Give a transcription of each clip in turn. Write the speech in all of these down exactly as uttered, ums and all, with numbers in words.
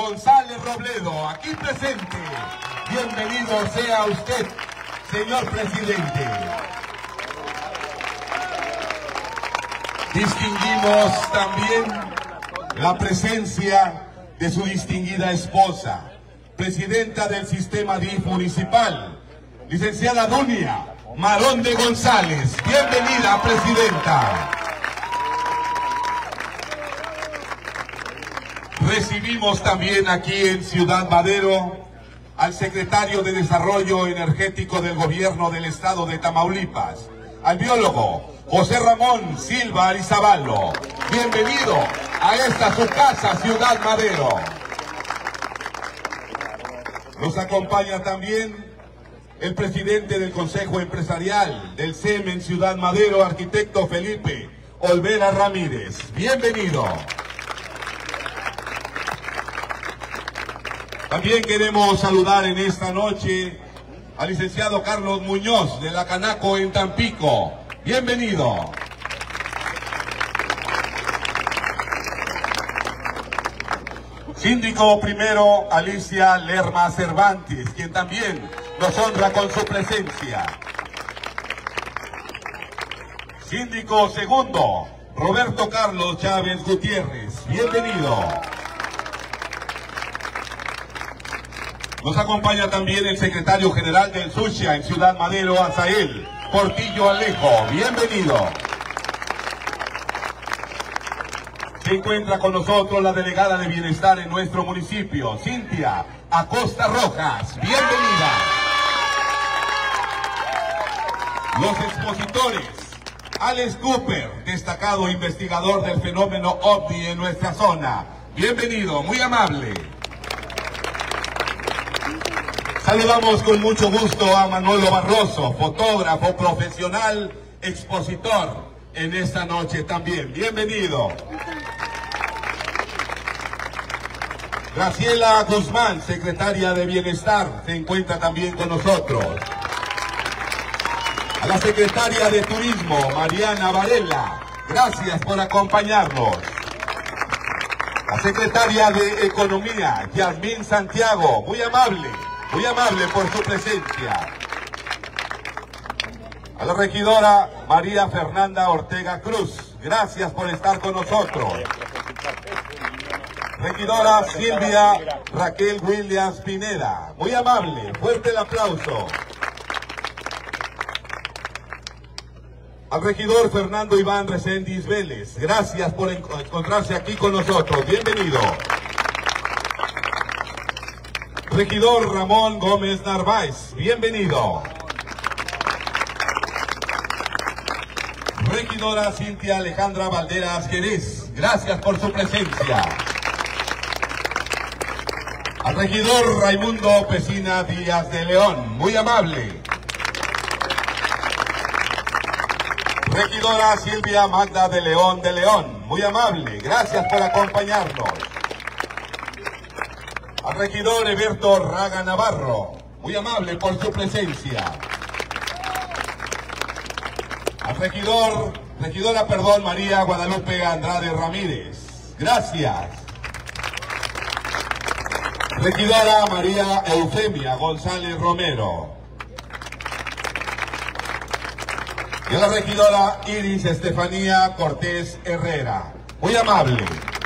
González Robledo, aquí presente. Bienvenido sea usted, señor presidente. Distinguimos también la presencia de su distinguida esposa, presidenta del sistema D I F municipal, licenciada Dunia Marón de González. Bienvenida, presidenta. Recibimos también aquí en Ciudad Madero al secretario de Desarrollo Energético del Gobierno del Estado de Tamaulipas, al biólogo José Ramón Silva Arizabalo. Bienvenido a esta su casa, Ciudad Madero. Nos acompaña también el presidente del Consejo Empresarial del C E M en Ciudad Madero, arquitecto Felipe Olvera Ramírez. Bienvenido. También queremos saludar en esta noche al licenciado Carlos Muñoz de la Canaco en Tampico. Bienvenido. Síndico primero, Alicia Lerma Cervantes, quien también nos honra con su presencia. Síndico segundo, Roberto Carlos Chávez Gutiérrez. Bienvenido. Nos acompaña también el secretario general del Sucia en Ciudad Madero, Azael Portillo Alejo. Bienvenido. Se encuentra con nosotros la delegada de Bienestar en nuestro municipio, Cintia Acosta Rojas. Bienvenida. Los expositores, Alex Cooper, destacado investigador del fenómeno OVNI en nuestra zona. Bienvenido, muy amable. Saludamos con mucho gusto a Manolo Barroso, fotógrafo profesional, expositor en esta noche también. Bienvenido. Graciela Guzmán, secretaria de Bienestar, se encuentra también con nosotros. A la secretaria de Turismo, Mariana Varela, gracias por acompañarnos. La secretaria de Economía, Yasmín Santiago, muy amable. Muy amable por su presencia. A la regidora María Fernanda Ortega Cruz, gracias por estar con nosotros. Regidora Silvia Raquel Williams Pineda, muy amable, fuerte el aplauso. Al regidor Fernando Iván Reséndiz Vélez, gracias por encontrarse aquí con nosotros, bienvenido. Regidor Ramón Gómez Narváez, bienvenido. Regidora Cintia Alejandra Valderas Jerez, gracias por su presencia. Al regidor Raimundo Pesina Díaz de León, muy amable. Regidora Silvia Magda de León de León, muy amable, gracias por acompañarnos. Al regidor Eberto Raga Navarro, muy amable por su presencia. Al regidor, regidora, perdón, María Guadalupe Andrade Ramírez, gracias. Regidora María Eufemia González Romero. Y a la regidora Iris Estefanía Cortés Herrera, muy amable.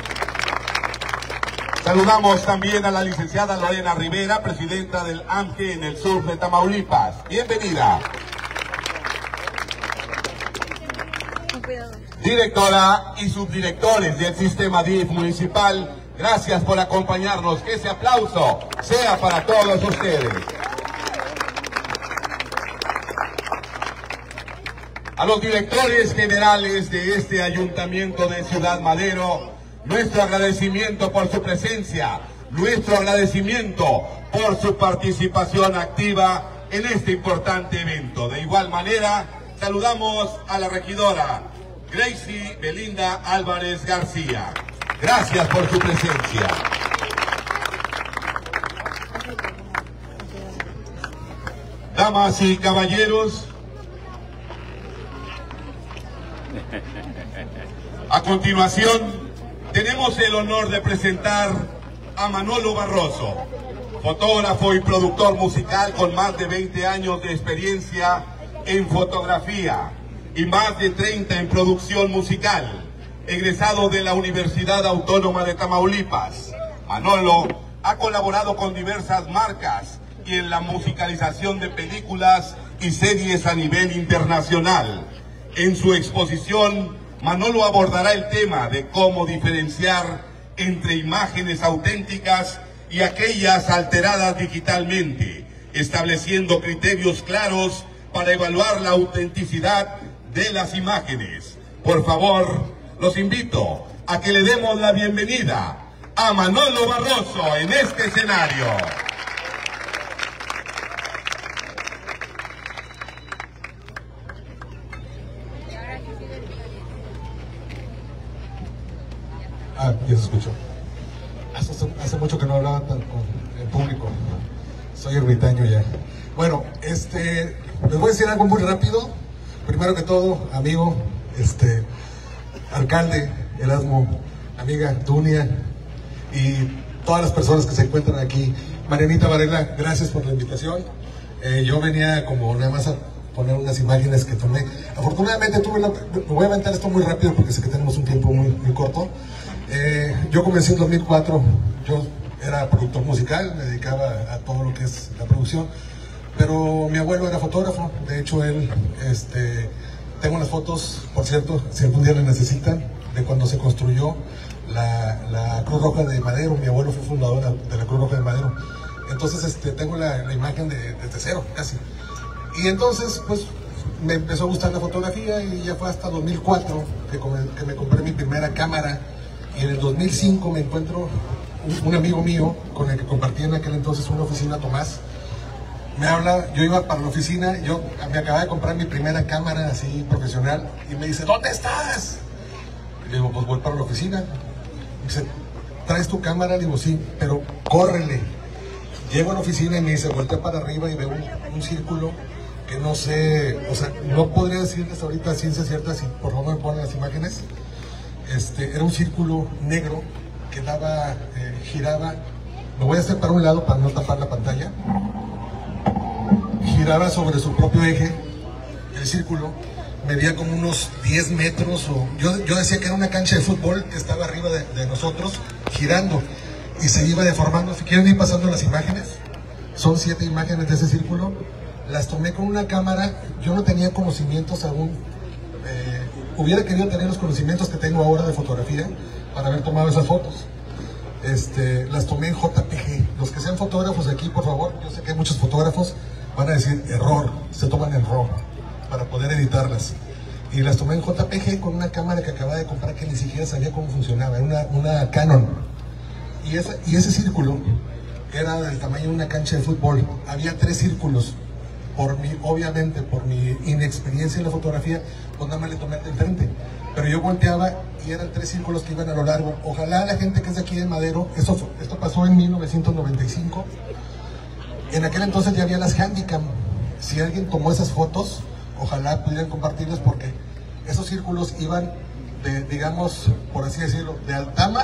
Saludamos también a la licenciada Lorena Rivera, presidenta del A M G E en el sur de Tamaulipas. Bienvenida. Directora y subdirectores del sistema D I F municipal, gracias por acompañarnos. Que ese aplauso sea para todos ustedes. A los directores generales de este ayuntamiento de Ciudad Madero, nuestro agradecimiento por su presencia, nuestro agradecimiento por su participación activa en este importante evento. De igual manera, saludamos a la regidora Gracie Belinda Álvarez García. Gracias por su presencia. Damas y caballeros, a continuación tenemos el honor de presentar a Manolo Barroso, fotógrafo y productor musical con más de veinte años de experiencia en fotografía y más de treinta en producción musical, egresado de la Universidad Autónoma de Tamaulipas. Manolo ha colaborado con diversas marcas y en la musicalización de películas y series a nivel internacional. En su exposición, Manolo abordará el tema de cómo diferenciar entre imágenes auténticas y aquellas alteradas digitalmente, estableciendo criterios claros para evaluar la autenticidad de las imágenes. Por favor, los invito a que le demos la bienvenida a Manolo Barroso en este escenario. Ah, ya se escuchó. Hace, hace mucho que no hablaba tan con el público. Soy ermitaño ya. Bueno, este, les voy a decir algo muy rápido. Primero que todo, amigo, este, alcalde, Erasmo, amiga, Dunia y todas las personas que se encuentran aquí. Marianita Varela, gracias por la invitación. Eh, yo venía como nada más a poner unas imágenes que tomé. Afortunadamente tuve la... Me voy a aventar esto muy rápido porque sé que tenemos un tiempo muy, muy corto. Eh, yo comencé en dos mil cuatro, yo era productor musical, me dedicaba a todo lo que es la producción, pero mi abuelo era fotógrafo. De hecho él, este, tengo unas fotos, por cierto, si algún día las necesitan, de cuando se construyó la, la Cruz Roja de Madero. Mi abuelo fue fundador de la Cruz Roja de Madero, entonces este, tengo la, la imagen de, desde cero, casi. Y entonces, pues, me empezó a gustar la fotografía y ya fue hasta dos mil cuatro que, que me compré mi primera cámara. Y en el dos mil cinco me encuentro un, un amigo mío con el que compartí en aquel entonces una oficina, Tomás. Me habla, yo iba para la oficina, yo me acababa de comprar mi primera cámara así profesional y me dice, ¿dónde estás? Y le digo, pues voy para la oficina. Me dice, ¿traes tu cámara? Le digo, sí, pero córrele. Llego a la oficina y me dice, voltea para arriba y veo un, un círculo que no sé, o sea, no podría decirles ahorita a ciencia cierta, si por favor me ponen las imágenes. Este, era un círculo negro que daba, eh, giraba, lo voy a hacer para un lado para no tapar la pantalla, giraba sobre su propio eje, el círculo, medía como unos diez metros, o yo, yo decía que era una cancha de fútbol que estaba arriba de, de nosotros, girando, y se iba deformando. Si quieren ir pasando las imágenes, son siete imágenes de ese círculo, las tomé con una cámara. Yo no tenía conocimientos aún, eh, hubiera querido tener los conocimientos que tengo ahora de fotografía para haber tomado esas fotos. Este, las tomé en J P G. Los que sean fotógrafos aquí, por favor, yo sé que hay muchos fotógrafos, van a decir error, se toman en RAW para poder editarlas. Y las tomé en J P G con una cámara que acababa de comprar que ni siquiera sabía cómo funcionaba, era una, una Canon. Y, esa, y ese círculo era del tamaño de una cancha de fútbol. Había tres círculos. Por mi, obviamente, por mi inexperiencia en la fotografía, pues nada más le tomé de enfrente. Pero yo volteaba y eran tres círculos que iban a lo largo. Ojalá la gente que es de aquí de Madero, esto, esto pasó en mil novecientos noventa y cinco. En aquel entonces ya había las Handycam. Si alguien tomó esas fotos, ojalá pudieran compartirlas, porque esos círculos iban de, digamos, por así decirlo, de Altama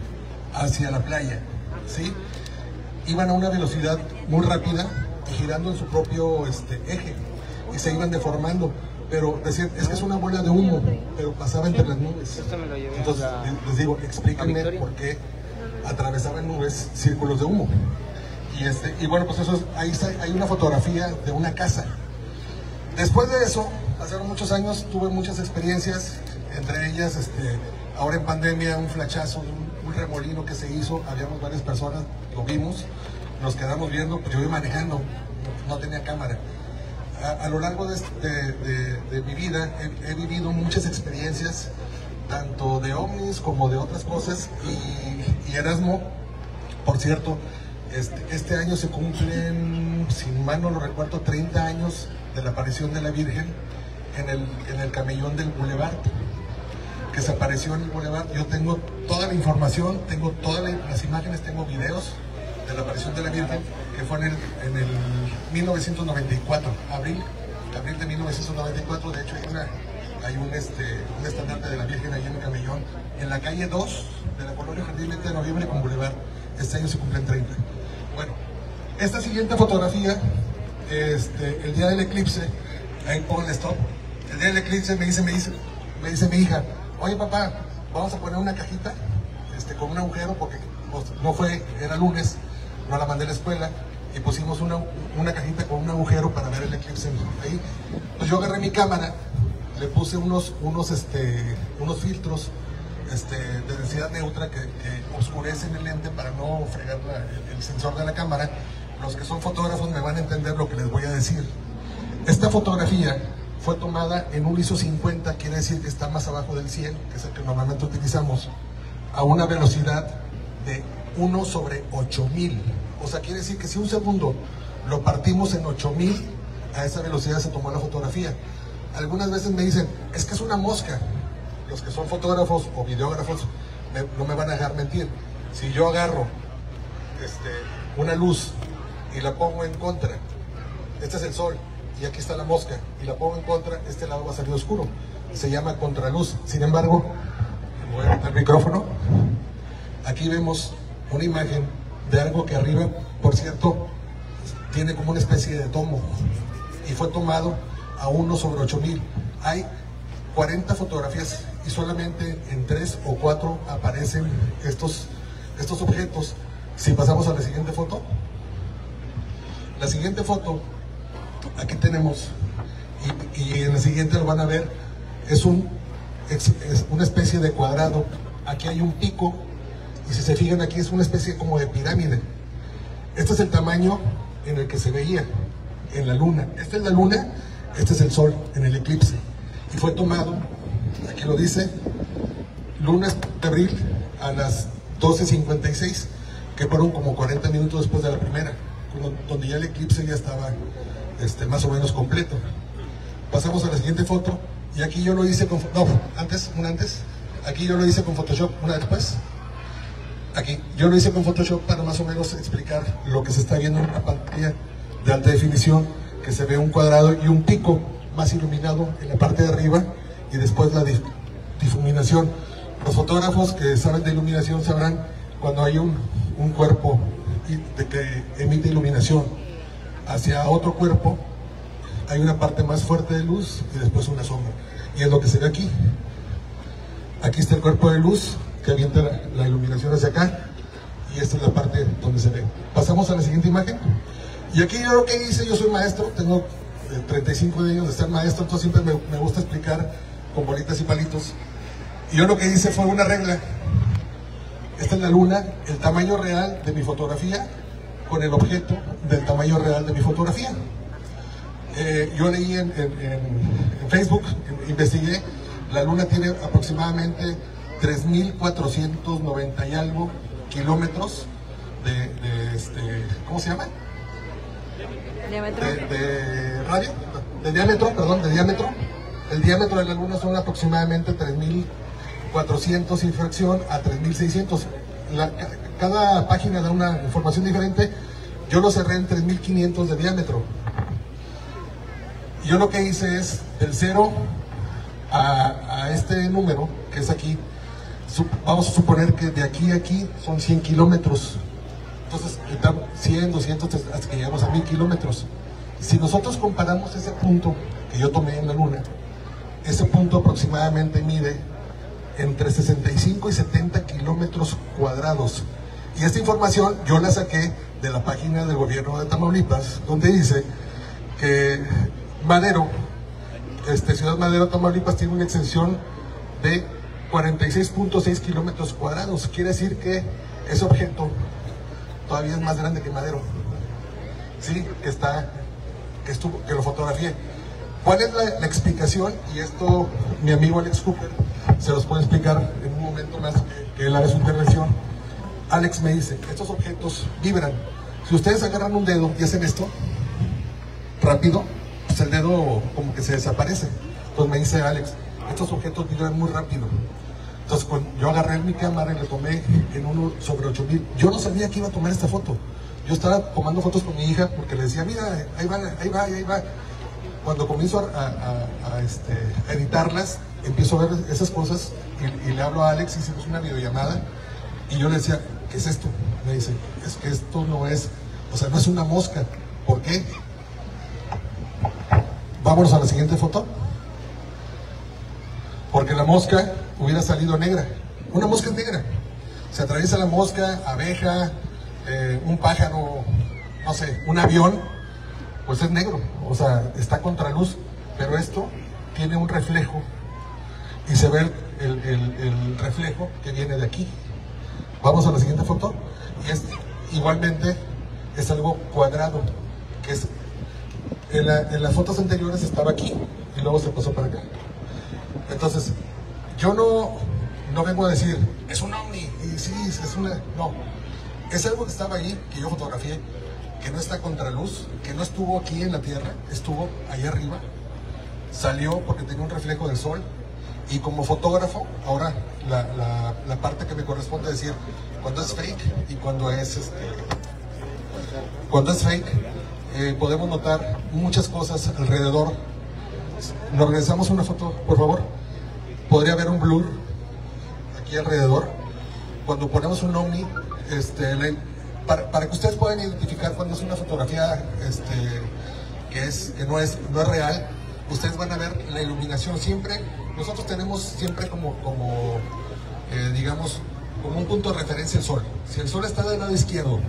hacia la playa, ¿sí? Iban a una velocidad muy rápida, girando en su propio este, eje, y se iban deformando, pero decían, es que es una bola de humo, pero pasaba entre las nubes. Entonces les digo, explíquenme por qué atravesaban nubes círculos de humo. Y, este, y bueno, pues eso es, ahí está, hay una fotografía de una casa. Después de eso, pasaron muchos años, tuve muchas experiencias, entre ellas, este, ahora en pandemia, un flachazo, un, un remolino que se hizo, habíamos varias personas, lo vimos, nos quedamos viendo, pues yo iba manejando, no tenía cámara. A, a lo largo de, de, de, de mi vida he, he vivido muchas experiencias, tanto de ovnis como de otras cosas, y, y Erasmo, por cierto, este, este año se cumplen, si mal no lo recuerdo, treinta años de la aparición de la Virgen en el, en el camellón del Boulevard, que se apareció en el Boulevard. Yo tengo toda la información, tengo todas las imágenes, tengo videos de la aparición de la Virgen, que fue en el, en el mil novecientos noventa y cuatro, abril, abril de mil novecientos noventa y cuatro. De hecho hay, una, hay un, este, un estandarte de la Virgen ahí en el camellón, en la calle dos de la colonia Jardín veinte de noviembre con Boulevard. este año se cumplen treinta. Bueno, esta siguiente fotografía, este, el día del eclipse, ahí ponle stop, el día del eclipse me dice, me dice, me dice mi hija, oye papá, vamos a poner una cajita este, con un agujero, porque no fue, era lunes, no la mandé a la escuela, y pusimos una, una cajita con un agujero para ver el eclipse ahí. Pues yo agarré mi cámara, le puse unos, unos, este, unos filtros este, de densidad neutra que, que oscurecen el lente para no fregar la, el, el sensor de la cámara. Los que son fotógrafos me van a entender lo que les voy a decir. Esta fotografía fue tomada en un ISO cincuenta, quiere decir que está más abajo del cien, que es el que normalmente utilizamos, a una velocidad de uno sobre ocho mil. O sea, quiere decir que si un segundo lo partimos en ocho mil, a esa velocidad se tomó la fotografía. Algunas veces me dicen, es que es una mosca. Los que son fotógrafos o videógrafos me, no me van a dejar mentir. Si yo agarro este, una luz y la pongo en contra, este es el sol y aquí está la mosca, y la pongo en contra, este lado va a salir oscuro. Se llama contraluz. Sin embargo, voy a meter el micrófono. Aquí vemos una imagen de algo que arriba, por cierto, tiene como una especie de tomo, y fue tomado a uno sobre ocho mil. Hay cuarenta fotografías y solamente en tres o cuatro aparecen estos, estos objetos. Si pasamos a la siguiente foto, la siguiente foto, aquí tenemos, y, y en la siguiente lo van a ver, es, un, es, es una especie de cuadrado. Aquí hay un pico, y si se fijan aquí es una especie como de pirámide. Este es el tamaño en el que se veía en la luna. Esta es la luna, este es el sol en el eclipse. Y fue tomado, aquí lo dice, lunes de abril a las doce cincuenta y seis, que fueron como cuarenta minutos después de la primera, donde ya el eclipse ya estaba este, más o menos completo. Pasamos a la siguiente foto, y aquí yo lo hice con... No, antes, una antes. Aquí yo lo hice con Photoshop, una después. Aquí, yo lo hice con Photoshop para más o menos explicar lo que se está viendo en una pantalla de alta definición, que se ve un cuadrado y un pico más iluminado en la parte de arriba, y después la dif difuminación. Los fotógrafos que saben de iluminación sabrán cuando hay un, un cuerpo de que emite iluminación hacia otro cuerpo, hay una parte más fuerte de luz y después una sombra, y es lo que se ve aquí. Aquí está el cuerpo de luz que avienta la, la iluminación hacia acá, y esta es la parte donde se ve. Pasamos a la siguiente imagen. Y aquí yo lo que hice, yo soy maestro, tengo eh, treinta y cinco años de ser maestro, entonces siempre me, me gusta explicar con bolitas y palitos. Y yo lo que hice fue una regla. Esta es la luna, el tamaño real de mi fotografía con el objeto del tamaño real de mi fotografía. Eh, yo leí en, en, en, en Facebook, en, investigué, la luna tiene aproximadamente tres mil cuatrocientos noventa y algo kilómetros de, de este, ¿cómo se llama? ¿Diámetro? De, de radio, de diámetro, perdón, de diámetro. El diámetro de la luna son aproximadamente tres mil cuatrocientos y fracción a tres mil seiscientos. La, cada página da una información diferente. Yo lo cerré en tres mil quinientos de diámetro. Yo lo que hice es del cero a, a este número, que es aquí. Vamos a suponer que de aquí a aquí son cien kilómetros. Entonces, cien, doscientos, hasta que llegamos a mil kilómetros. Si nosotros comparamos ese punto que yo tomé en la luna, ese punto aproximadamente mide entre sesenta y cinco y setenta kilómetros cuadrados. Y esta información yo la saqué de la página del gobierno de Tamaulipas, donde dice que Madero, este, Ciudad Madero, Tamaulipas, tiene una extensión de cuarenta y seis punto seis kilómetros cuadrados. Quiere decir que ese objeto todavía es más grande que Madero. Sí, que está, que estuvo, que lo fotografié. ¿Cuál es la, la explicación? Y esto mi amigo Alex Cooper se los puede explicar en un momento más que, que él haga su intervención. Alex me dice, estos objetos vibran. Si ustedes agarran un dedo y hacen esto rápido, pues el dedo como que se desaparece. Entonces me dice Alex, estos objetos vibran muy rápido. Entonces cuando yo agarré mi cámara y le tomé en uno sobre ocho mil. Yo no sabía que iba a tomar esta foto. Yo estaba tomando fotos con mi hija porque le decía, mira, ahí va, ahí va, ahí va. Cuando comienzo a, a, a, este, a editarlas, empiezo a ver esas cosas y, y le hablo a Alex, hicimos una videollamada y yo le decía, ¿qué es esto? Me dice, es que esto no es, o sea, no es una mosca. ¿Por qué? Vámonos a la siguiente foto. Porque la mosca hubiera salido negra. Una mosca es negra. Se atraviesa la mosca, abeja, eh, un pájaro, no sé, un avión, pues es negro. O sea, está contra luz. Pero esto tiene un reflejo y se ve el, el, el reflejo que viene de aquí. Vamos a la siguiente foto. Y es, igualmente es algo cuadrado, que es en, la, en las fotos anteriores estaba aquí y luego se pasó para acá. Entonces, yo no, no vengo a decir, es un ovni, y sí, es una... No, es algo que estaba ahí, que yo fotografié, que no está contra luz, que no estuvo aquí en la Tierra, estuvo ahí arriba, salió porque tenía un reflejo del sol, y como fotógrafo, ahora la, la, la parte que me corresponde decir, cuando es fake y cuando es, este, cuando es fake, eh, podemos notar muchas cosas alrededor. Nos regresamos una foto, por favor. Podría haber un blur aquí alrededor. Cuando ponemos un ovni, este, le, para, para que ustedes puedan identificar cuando es una fotografía este, que, es, que no, es, no es real, ustedes van a ver la iluminación siempre. Nosotros tenemos siempre como, como eh, digamos, como un punto de referencia el sol. Si el sol está del lado izquierdo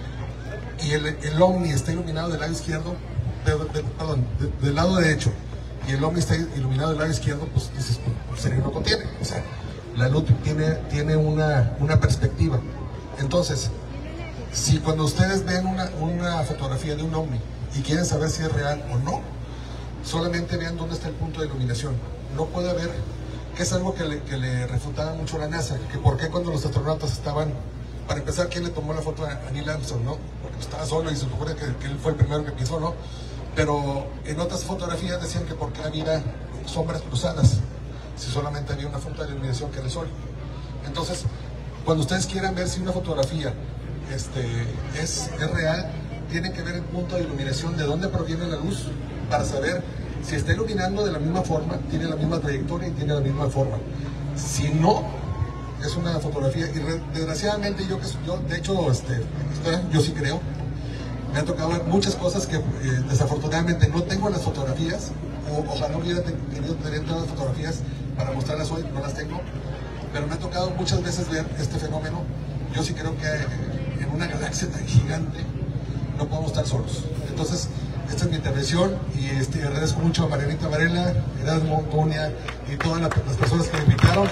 y el, el ovni está iluminado del lado izquierdo, de, de, perdón, de, del lado derecho, y el ovni está iluminado del lado izquierdo, pues dices, el cerebro no contiene, o sea, la luz tiene, tiene una, una perspectiva. Entonces, si cuando ustedes ven una, una fotografía de un ovni y quieren saber si es real o no, solamente vean dónde está el punto de iluminación. No puede haber, que es algo que le, que le refutaba mucho a la NASA, que por qué cuando los astronautas estaban, para empezar, ¿quién le tomó la foto a Neil Armstrong, no? Porque estaba solo y se supone que, que él fue el primero que pisó, ¿no? Pero en otras fotografías decían que por qué había sombras cruzadas, si solamente había una fuente de iluminación que era el sol. Entonces, cuando ustedes quieran ver si una fotografía este, es, es real, tienen que ver el punto de iluminación, de dónde proviene la luz, para saber si está iluminando de la misma forma, tiene la misma trayectoria y tiene la misma forma. Si no, es una fotografía, y re, desgraciadamente yo, que yo de hecho, este, yo sí creo, me ha tocado ver muchas cosas que eh, desafortunadamente no tengo en las fotografías, o ojalá hubiera querido tener todas las fotografías para mostrarlas hoy, no las tengo, pero me ha tocado muchas veces ver este fenómeno. Yo sí creo que en una galaxia tan gigante no podemos estar solos. Entonces, esta es mi intervención y este, agradezco mucho a Marianita Varela, Erasmo, Tonia y todas las, las personas que me invitaron.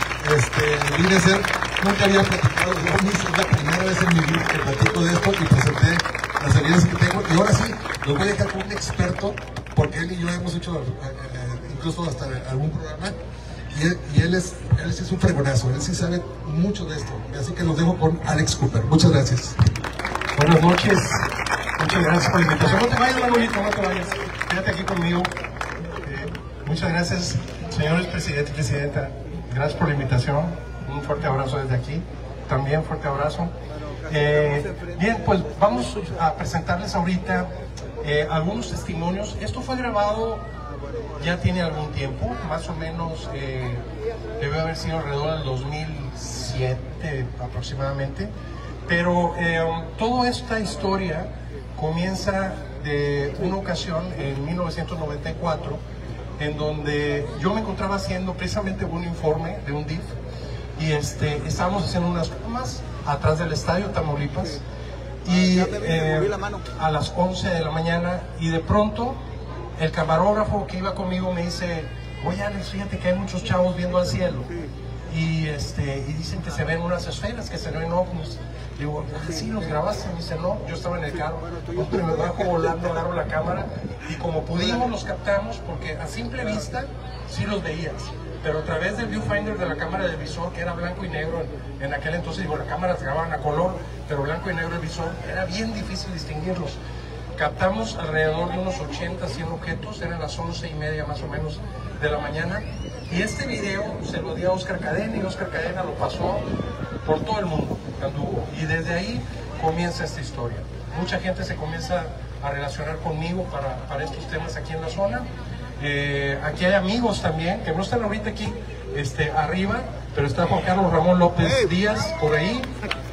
Este, vine a ser, nunca había platicado de ovnis, es la primera vez en mi vida que platico de esto y presenté las habilidades que tengo, y ahora sí, los voy a dejar con un experto, porque él y yo hemos hecho eh, eh, incluso hasta algún programa, y él, y él, es, él es un fregonazo, él sí sabe mucho de esto, así que los dejo con Alex Cooper. Muchas gracias. Buenas noches, muchas gracias por la invitación. No te vayas, Manolito, no te vayas, quédate aquí conmigo. Eh, muchas gracias, señores presidente y presidenta, gracias por la invitación, un fuerte abrazo desde aquí, también fuerte abrazo. Eh, bien, pues vamos a presentarles ahorita eh, algunos testimonios. Esto fue grabado ya tiene algún tiempo, más o menos eh, debe haber sido alrededor del dos mil siete aproximadamente, pero eh, toda esta historia comienza de una ocasión en mil novecientos noventa y cuatro, en donde yo me encontraba haciendo precisamente un informe de un D I F, y este, estábamos haciendo unas tomas atrás del estadio Tamaulipas, y eh, a las once de la mañana, y de pronto el camarógrafo que iba conmigo me dice, oye Alex, fíjate que hay muchos chavos viendo al cielo, y, este, y dicen que se ven unas esferas, que se ven ovnis. Digo, ah, sí, ¿los grabaste? Me dice, no, yo estaba en el carro. Hombre, me bajo volando, agarro la cámara, y como pudimos los captamos, porque a simple vista sí los veías, pero a través del viewfinder de la cámara del visor, que era blanco y negro en, en aquel entonces, digo, las cámaras grababan a color, pero blanco y negro el visor, era bien difícil distinguirlos. Captamos alrededor de unos ochenta, cien objetos, eran las once y media más o menos de la mañana, y este video se lo dio a Oscar Cadena, y Oscar Cadena lo pasó por todo el mundo, anduvo, y desde ahí comienza esta historia. Mucha gente se comienza a relacionar conmigo para, para estos temas aquí en la zona. Eh, aquí hay amigos también, que no están ahorita aquí este, arriba, pero está Juan Carlos Ramón López Díaz por ahí,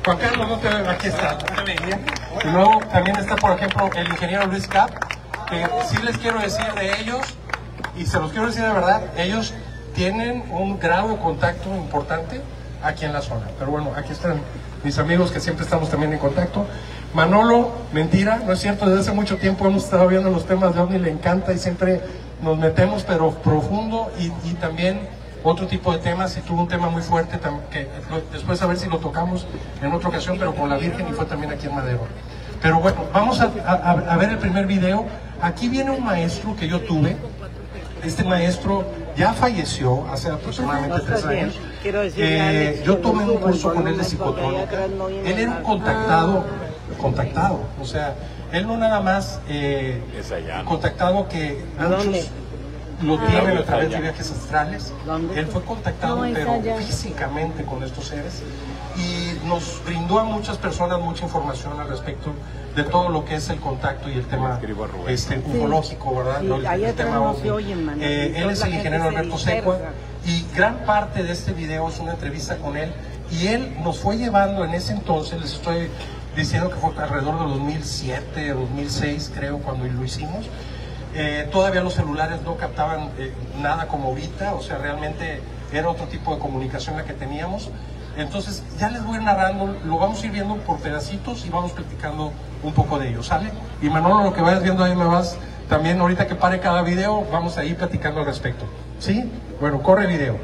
Juan Carlos, no te veo, aquí está, no te veía. Y luego también está, por ejemplo, el ingeniero Luis Cap, que sí les quiero decir de ellos, y se los quiero decir de verdad, ellos tienen un grado de contacto importante aquí en la zona. Pero bueno, aquí están mis amigos que siempre estamos también en contacto. Manolo, mentira, no es cierto, desde hace mucho tiempo hemos estado viendo los temas de OVNI, le encanta y siempre nos metemos, pero profundo, y, y también otro tipo de temas, y tuvo un tema muy fuerte que después a ver si lo tocamos en otra ocasión, pero con la Virgen, y fue también aquí en Madero. Pero bueno, vamos a, a, a ver el primer video. Aquí viene un maestro que yo tuve. Este maestro ya falleció hace aproximadamente tres años. Eh, yo tomé un curso con él de psicotrónica. Él era un contactado, contactado, o sea, él no nada más eh, contactado que muchos lo tienen a través de viajes astrales. Él fue contactado, pero físicamente con estos seres, y nos brindó a muchas personas mucha información al respecto de todo lo que es el contacto y el tema este, ufológico, ¿verdad? Sí, el, el tema OVNI. Eh, él es el ingeniero Alberto Secua, y gran parte de este video es una entrevista con él, y él nos fue llevando en ese entonces, les estoy diciendo que fue alrededor de dos mil siete, dos mil seis creo, cuando lo hicimos. Eh, todavía los celulares no captaban eh, nada como ahorita, o sea, realmente era otro tipo de comunicación la que teníamos. Entonces ya les voy narrando, lo vamos a ir viendo por pedacitos y vamos platicando un poco de ello, ¿sale? Y Manolo, lo que vayas viendo ahí me vas, también ahorita que pare cada video, vamos a ir platicando al respecto, ¿sí? Bueno, corre video.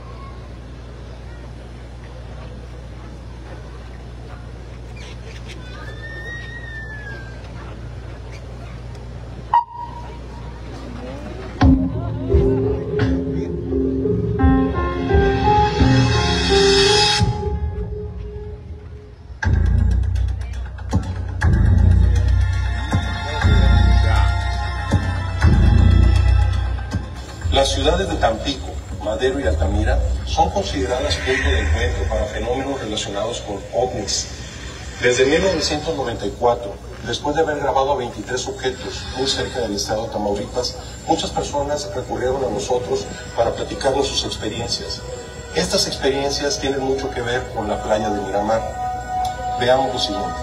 Las ciudades de Tampico, Madero y Altamira son consideradas punto de encuentro para fenómenos relacionados con ovnis. Desde mil novecientos noventa y cuatro, después de haber grabado veintitrés objetos muy cerca del estado de Tamaulipas, muchas personas recurrieron a nosotros para platicarnos sus experiencias. Estas experiencias tienen mucho que ver con la playa de Miramar. Veamos lo siguiente.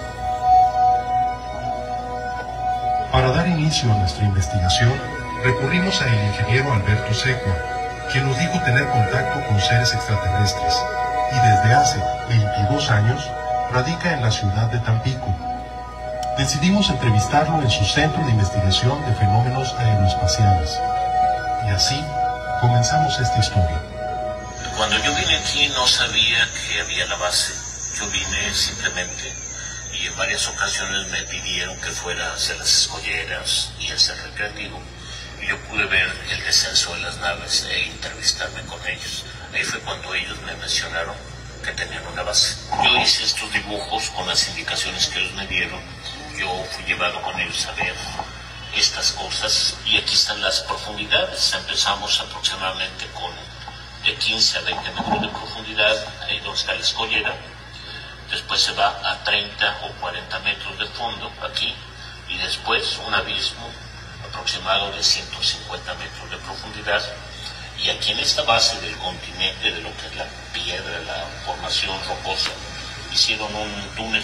Para dar inicio a nuestra investigación, recurrimos al ingeniero Alberto Secua, quien nos dijo tener contacto con seres extraterrestres, y desde hace veintidós años radica en la ciudad de Tampico. Decidimos entrevistarlo en su centro de investigación de fenómenos aeroespaciales, y así comenzamos esta historia. Cuando yo vine aquí no sabía que había la base, yo vine simplemente, y en varias ocasiones me pidieron que fuera hacia las escolleras y hacia el recreativo. Yo pude ver el descenso de las naves e entrevistarme con ellos. Ahí fue cuando ellos me mencionaron que tenían una base. Yo hice estos dibujos con las indicaciones que ellos me dieron. Yo fui llevado con ellos a ver estas cosas, y aquí están las profundidades. Empezamos aproximadamente con de quince a veinte metros de profundidad, ahí donde está la escollera. Después se va a treinta o cuarenta metros de fondo aquí, y después un abismo aproximado de ciento cincuenta metros de profundidad, y aquí en esta base del continente, de lo que es la piedra, la formación rocosa, hicieron un túnel,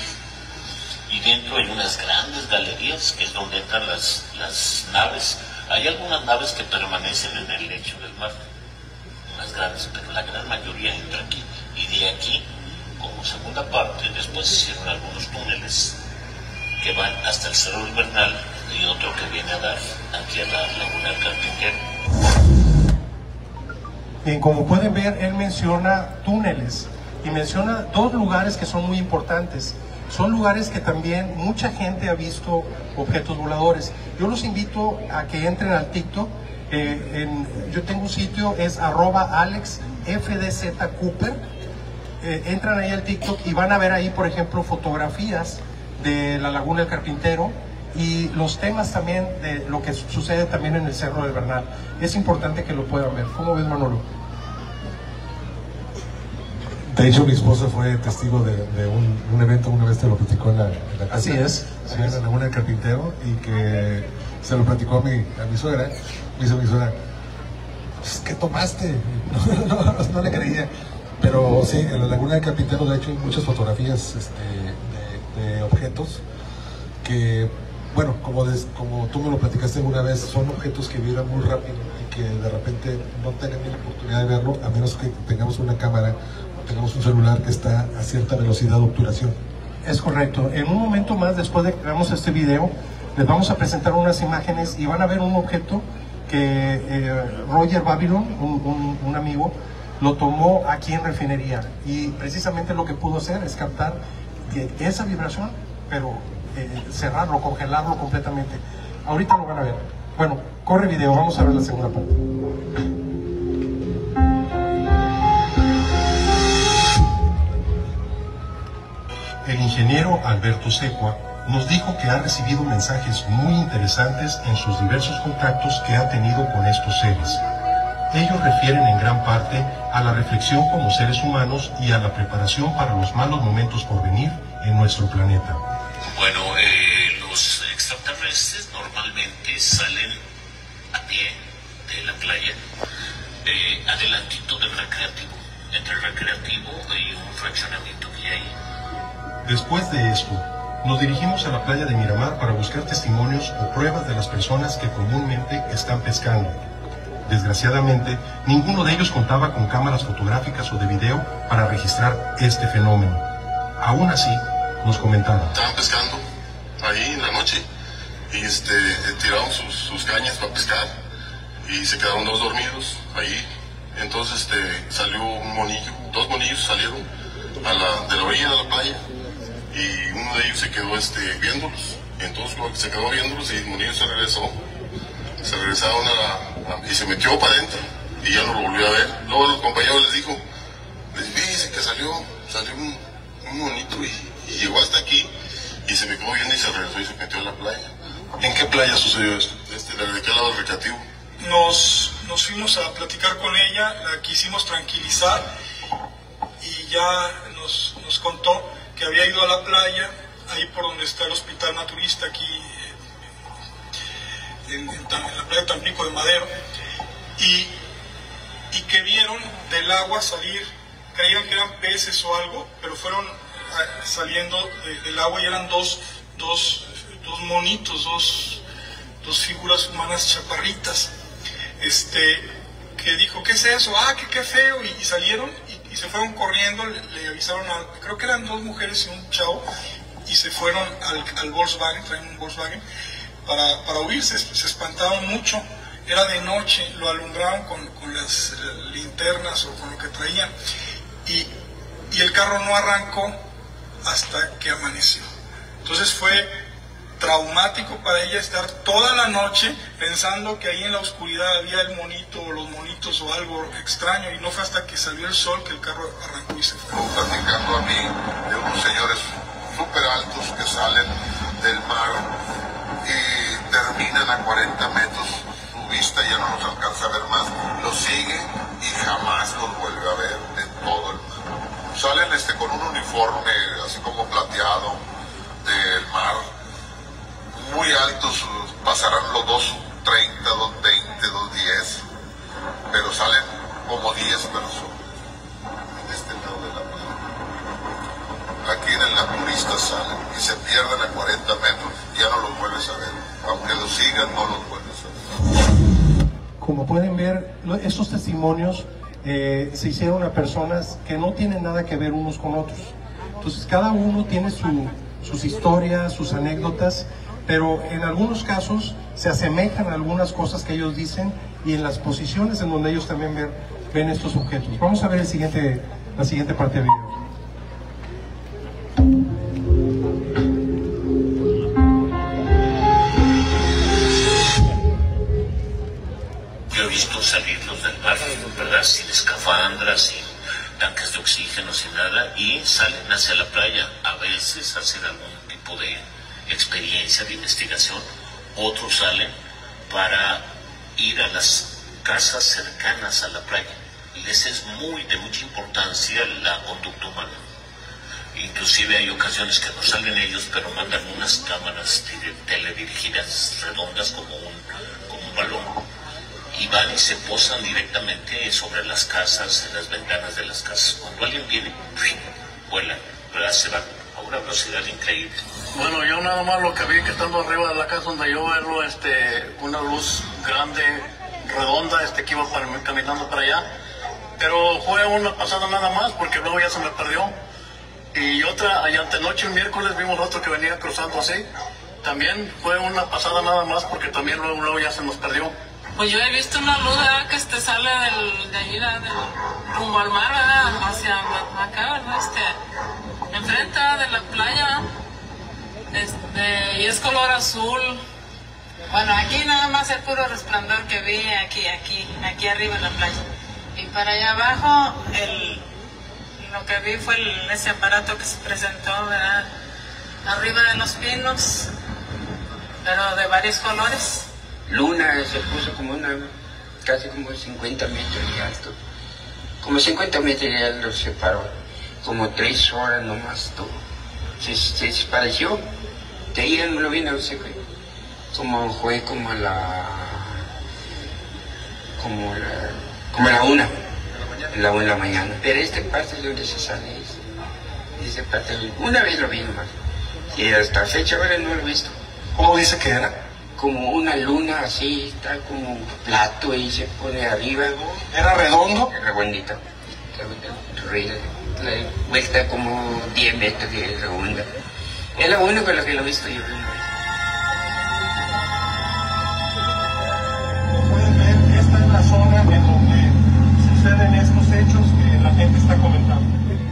y dentro hay unas grandes galerías que es donde entran las, las naves. Hay algunas naves que permanecen en el lecho del mar, unas grandes, pero la gran mayoría entra aquí, y de aquí, como segunda parte, después hicieron algunos túneles que van hasta el Cerro del Bernal, y otro que viene a dar aquí a la Laguna del Carpintero. Bien, como pueden ver, él menciona túneles, y menciona dos lugares que son muy importantes. Son lugares que también mucha gente ha visto objetos voladores. Yo los invito a que entren al TikTok. Eh, en, yo tengo un sitio, es arroba Alex F D Z Cooper. Eh, entran ahí al TikTok y van a ver ahí, por ejemplo, fotografías de la Laguna del Carpintero, y los temas también de lo que sucede también en el Cerro del Bernal. Es importante que lo puedan ver. ¿Cómo ves, Manolo? De hecho, mi esposa fue testigo de, de un, un evento, una vez te lo platicó en la, en la casa. Así es. Sí, en la Laguna del Carpintero, y que se lo platicó a mi, a mi suegra. Me dice mi suegra, pues, ¿qué tomaste? No, no, no, no le creía. Pero sí, en la Laguna de Carpintero de hecho hay muchas fotografías este, de, de objetos que, bueno, como, des, como tú me lo platicaste alguna vez, son objetos que vibran muy rápido y que de repente no tengan la oportunidad de verlo, a menos que tengamos una cámara o tengamos un celular que está a cierta velocidad de obturación. Es correcto. En un momento más, después de que hagamos este video, les vamos a presentar unas imágenes y van a ver un objeto que eh, Roger Babylon, un, un, un amigo, lo tomó aquí en refinería, y precisamente lo que pudo hacer es captar que esa vibración, pero eh, cerrarlo, congelarlo completamente. Ahorita lo van a ver. Bueno, corre video, vamos a ver la segunda parte. El ingeniero Alberto Secua nos dijo que ha recibido mensajes muy interesantes en sus diversos contactos que ha tenido con estos seres. Ellos refieren en gran parte a la reflexión como seres humanos y a la preparación para los malos momentos por venir en nuestro planeta. Bueno, eh, los extraterrestres normalmente salen a pie de la playa, eh, adelantito del recreativo, entre el recreativo y un fraccionamiento que hay ahí. Después de esto, nos dirigimos a la playa de Miramar para buscar testimonios o pruebas de las personas que comúnmente están pescando. Desgraciadamente, ninguno de ellos contaba con cámaras fotográficas o de video para registrar este fenómeno. Aún así, nos comentaron. Estaban pescando ahí en la noche y este, tiraron sus, sus cañas para pescar y se quedaron dos dormidos ahí. Entonces este, salió un monillo, dos monillos salieron a la, de la orilla de la playa y uno de ellos se quedó este, viéndolos. Y entonces se quedó viéndolos y el monillo se regresó. Se regresaron a la, y se metió para adentro y ya no lo volvió a ver. Luego los compañeros les dijo, les dice que salió, salió un, un monito y, y llegó hasta aquí y se me quedó viendo y se regresó y se metió a la playa. ¿En qué playa sucedió esto? Este, ¿de qué lado del recreativo? Nos, nos fuimos a platicar con ella, la quisimos tranquilizar y ya nos, nos contó que había ido a la playa, ahí por donde está el hospital naturista, aquí En, en, en la playa de Tampico de Madero, y, y que vieron del agua salir, creían que eran peces o algo, pero fueron a, saliendo de, del agua y eran dos, dos, dos monitos, dos, dos figuras humanas chaparritas, este, que dijo, ¿qué es eso? Ah, que qué feo, y, y salieron y, y se fueron corriendo, le, le avisaron a, creo que eran dos mujeres y un chavo, y se fueron al, al Volkswagen, traen un Volkswagen, Para, para huir. Se, se espantaron mucho, era de noche, lo alumbraron con, con las eh, linternas o con lo que traían y, y el carro no arrancó hasta que amaneció. Entonces fue traumático para ella estar toda la noche pensando que ahí en la oscuridad había el monito o los monitos o algo extraño, y no fue hasta que salió el sol que el carro arrancó y se fue. Platicando a mí de unos señores súper altos que salen del mar y terminan a cuarenta metros, su vista ya no los alcanza a ver más, los sigue y jamás los vuelve a ver en todo el mar. Salen este, con un uniforme así como plateado del mar, muy altos, pasarán los dos treinta, dos veinte, dos diez, pero salen como diez personas en este lado de la playa. Aquí en el naturista salen y se pierden a cuarenta metros, ya no los vuelves a ver, aunque los sigan no los vuelves a ver. Como pueden ver, estos testimonios eh, se hicieron a personas que no tienen nada que ver unos con otros. Entonces cada uno tiene su, sus historias, sus anécdotas, pero en algunos casos se asemejan a algunas cosas que ellos dicen y en las posiciones en donde ellos también ven, ven estos objetos. Vamos a ver el siguiente, la siguiente parte del video. Yo he visto salirlos del mar, ¿verdad? Sin escafandras, sin tanques de oxígeno, sin nada, y salen hacia la playa, a veces a hacer algún tipo de experiencia, de investigación. Otros salen para ir a las casas cercanas a la playa. Les es muy de mucha importancia la conducta humana. Inclusive hay ocasiones que no salen ellos, pero mandan unas cámaras teledirigidas redondas como un, como un balón. y van y se posan directamente sobre las casas, en las ventanas de las casas. Cuando alguien viene, vuelan, ¿verdad? Se van a una velocidad increíble. Bueno, yo nada más lo que vi que estando arriba de la casa donde yo verlo, este, una luz grande, redonda, este, que iba para, caminando para allá, pero fue una pasada nada más porque luego ya se me perdió. Y otra, allá antenoche, el miércoles, vimos otro que venía cruzando así, también fue una pasada nada más porque también luego, luego ya se nos perdió. Pues yo he visto una luz, ¿verdad?, que este sale del, de ahí, del, rumbo al mar, ¿verdad?, hacia acá, ¿verdad?, este, enfrente de la playa, este, y es color azul. Bueno, aquí nada más el puro resplandor que vi aquí, aquí, aquí arriba en la playa. Y para allá abajo, el, lo que vi fue el, ese aparato que se presentó, ¿verdad?, arriba de los pinos, pero de varios colores. Luna se puso como una, casi como cincuenta metros de alto. Como cincuenta metros de alto se paró. Como tres horas nomás todo. Se, se desapareció. De ahí no lo vi, no sé qué. Como fue como la... Como la... Como la una. La una de la mañana. Pero esta parte es donde se sale. Esta parte, una vez lo vi nomás. Y hasta fecha ahora no lo he visto. ¿Cómo dice que era? Como una luna así, está como un plato y se pone arriba. ¿Era redondo? Redondito. La vuelta como diez metros de redonda. Es lo único lo que lo he visto yo. Como pueden ver, esta es la zona en donde suceden estos hechos que la gente está comentando.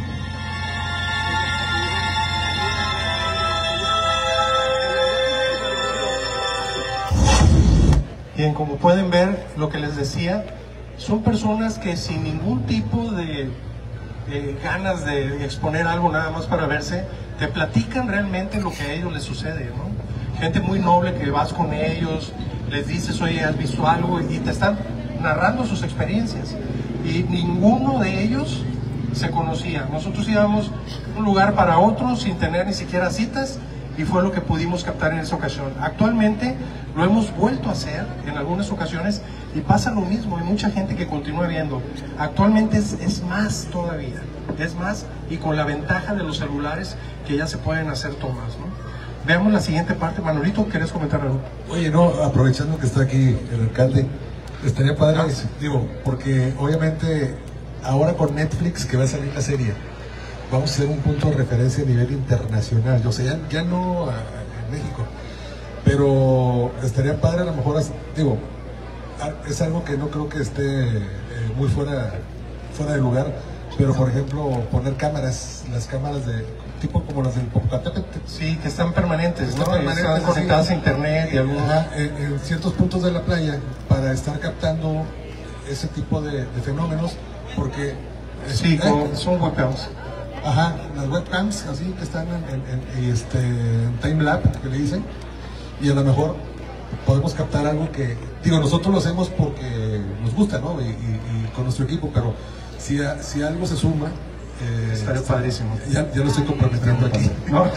Bien, como pueden ver, lo que les decía, son personas que sin ningún tipo de, de ganas de exponer algo nada más para verse, te platican realmente lo que a ellos les sucede, ¿no? Gente muy noble que vas con ellos, les dices, oye, ¿has visto algo? Y te están narrando sus experiencias. Y ninguno de ellos se conocía. Nosotros íbamos de un lugar para otro sin tener ni siquiera citas, y fue lo que pudimos captar en esa ocasión. Actualmente lo hemos vuelto a hacer en algunas ocasiones y pasa lo mismo, hay mucha gente que continúa viendo. Actualmente es, es más todavía, es más, y con la ventaja de los celulares que ya se pueden hacer tomas, ¿no? Veamos la siguiente parte. Manolito, ¿querés comentar algo? Oye, no, aprovechando que está aquí el alcalde, estaría padre, ah, sí. digo, porque obviamente ahora con Netflix que va a salir la serie, vamos a hacer un punto de referencia a nivel internacional, o sea, ya, ya no a, a, en México, pero estaría padre a lo mejor, digo, a, es algo que no creo que esté eh, muy fuera, fuera de lugar, pero por ejemplo, poner cámaras, las cámaras de tipo como las del Popocatépetl. Sí, que están permanentes, están ¿no? permanentes, están conectadas a internet y alguna... en, en ciertos puntos de la playa para estar captando ese tipo de, de fenómenos, porque... Sí, eh, como, son webcams. Ajá, las webcams así que están en, en, en, este, en timelapse, que le dicen, y a lo mejor podemos captar algo que, digo, nosotros lo hacemos porque nos gusta, ¿no? Y, y, y con nuestro equipo, pero si, a, si algo se suma, eh, estaría padrísimo. Ya, ya lo estoy comprometiendo aquí. ¿No?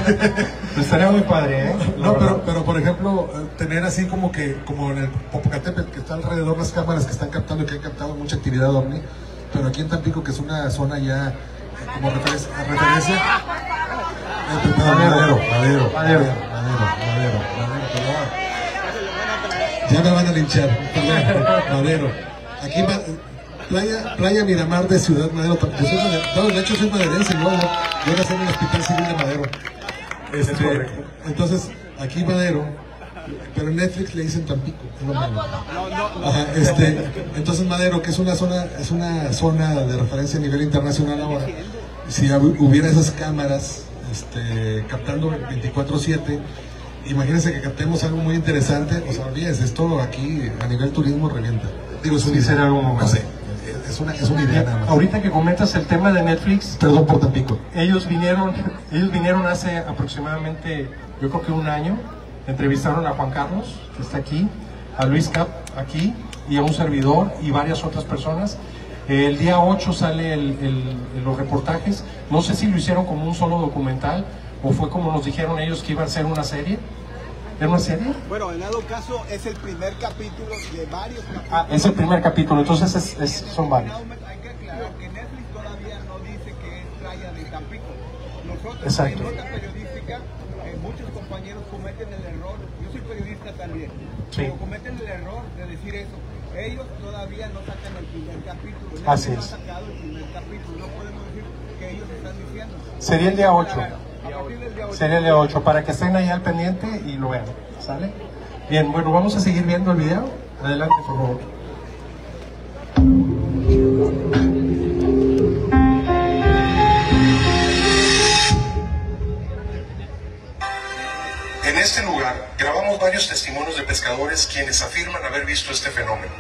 Estaría muy padre, ¿eh? No, pero, pero por ejemplo, tener así como que, como en el Popocatépetl, que está alrededor las cámaras que están captando, que han captado mucha actividad ovni, pero aquí en Tampico, que es una zona ya como referencia, referencia eh, perdón, madero, madero, madero, madero, madero, madero, perdón. Ya me van a linchar, perdón, madero. Aquí, playa, playa Miramar de Ciudad Madero. Yo soy madero, no, de hecho soy maderense, yo, yo nací en el Hospital Civil de Madero. Este, es correcto. Entonces, aquí Madero, pero en Netflix le dicen Tampico, es lo malo. Ajá, este, entonces Madero, que es una zona, es una zona de referencia a nivel internacional ahora, si hubiera esas cámaras este, captando veinticuatro siete, imagínense que captemos algo muy interesante, o sea, olvídense, esto aquí a nivel turismo revienta. Digo, es una sí, será algo, no sé, es una, es una idea nada más. Ahorita que comentas el tema de Netflix, perdón por Tampico. Ellos vinieron, ellos vinieron hace aproximadamente, yo creo que un año. Entrevistaron a Juan Carlos, que está aquí, a Luis Cap, aquí, y a un servidor y varias otras personas. El día ocho sale el, el, los reportajes. No sé si lo hicieron como un solo documental o fue como nos dijeron ellos que iba a ser una serie. ¿Era una serie? Bueno, en dado caso es el primer capítulo de varios capítulos. Ah, es el primer capítulo, entonces es, es, son varios. Hay que aclarar que Netflix todavía no dice que es Playa de Tampico. Nosotros Exacto. en nota periodística, eh, muchos compañeros cometen el error, yo soy periodista también, sí. pero cometen el error de decir eso. Ellos todavía no sacan el primer capítulo. Netflix Así no es. ha sacado el primer capítulo, no podemos decir que ellos están diciendo. Sería el día ocho. Día Sería el día ocho, para que estén ahí al pendiente y lo vean, ¿sale? Bien, bueno, vamos a seguir viendo el video. Adelante, por favor. En este lugar grabamos varios testimonios de pescadores quienes afirman haber visto este fenómeno.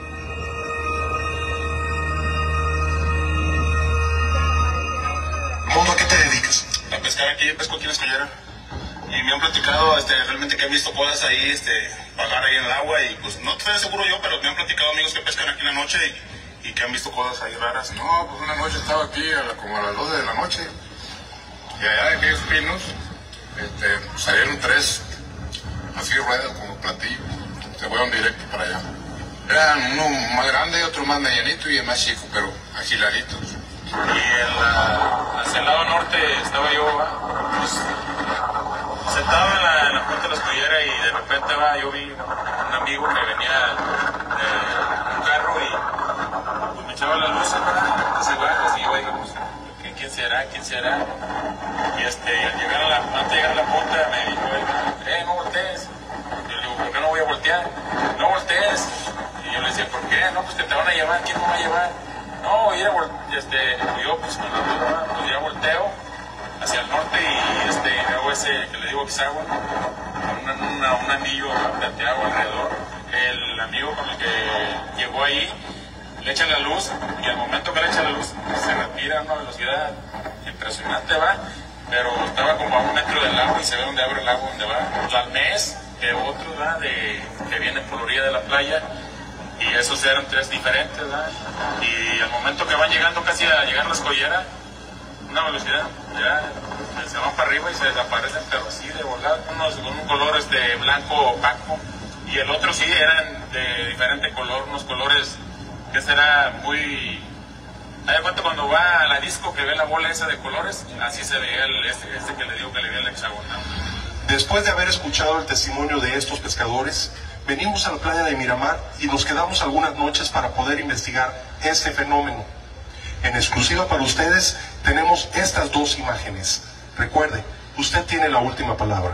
Mondo, ¿a qué te dedicas? A pescar aquí, pesco aquí en la escollera. Y me han platicado este, realmente que han visto cosas ahí, este, vagar ahí en el agua y pues no estoy seguro yo, pero me han platicado amigos que pescan aquí en la noche y, y que han visto cosas ahí raras. No, pues una noche estaba aquí a la, como a las doce de la noche y allá de aquellos pinos este, salieron tres así ruedas como platillo, se fueron directo para allá. Eran uno más grande, otro más medianito y el más chico, pero agiladitos. Y en la, hacia el lado norte estaba yo, pues, sentado en la, en la puerta de la escollera y de repente va, yo vi un amigo que venía de un carro y pues, me echaba la luz así bajas y yo digo, pues, ¿quién será? ¿Quién será? Y este, al llegar a la, antes de llegar a la puerta me dijo, eh, no voltees. Yo le digo, ¿por qué no voy a voltear? No voltees. Y yo le decía, ¿por qué? No, pues que te van a llevar, ¿quién me va a llevar? No, ir a, este, yo pues con la duda, pues ya volteo hacia el norte y este, hago ese que le digo hexágono, una, una, un anillo plateado alrededor. El amigo con el que llegó ahí le echa la luz y al momento que le echa la luz se retira a una velocidad impresionante, va, pero estaba como a un metro del agua y se ve donde abre el agua, donde va. Tlalmés, que otro, ¿verdad? De, que viene por la orilla de la playa. Y esos eran tres diferentes, ¿verdad? Y al momento que van llegando casi a llegar a la escollera, una velocidad, ya se van para arriba y se desaparecen, pero así de volar, unos con un color este, blanco opaco, y el otro sí eran de diferente color, unos colores que será muy... ¿Hay cuenta cuando va a la disco que ve la bola esa de colores? Así se veía el, este, este que le digo que le veía el hexagonal. Después de haber escuchado el testimonio de estos pescadores, venimos a la playa de Miramar y nos quedamos algunas noches para poder investigar este fenómeno. En exclusiva para ustedes tenemos estas dos imágenes. Recuerde, usted tiene la última palabra.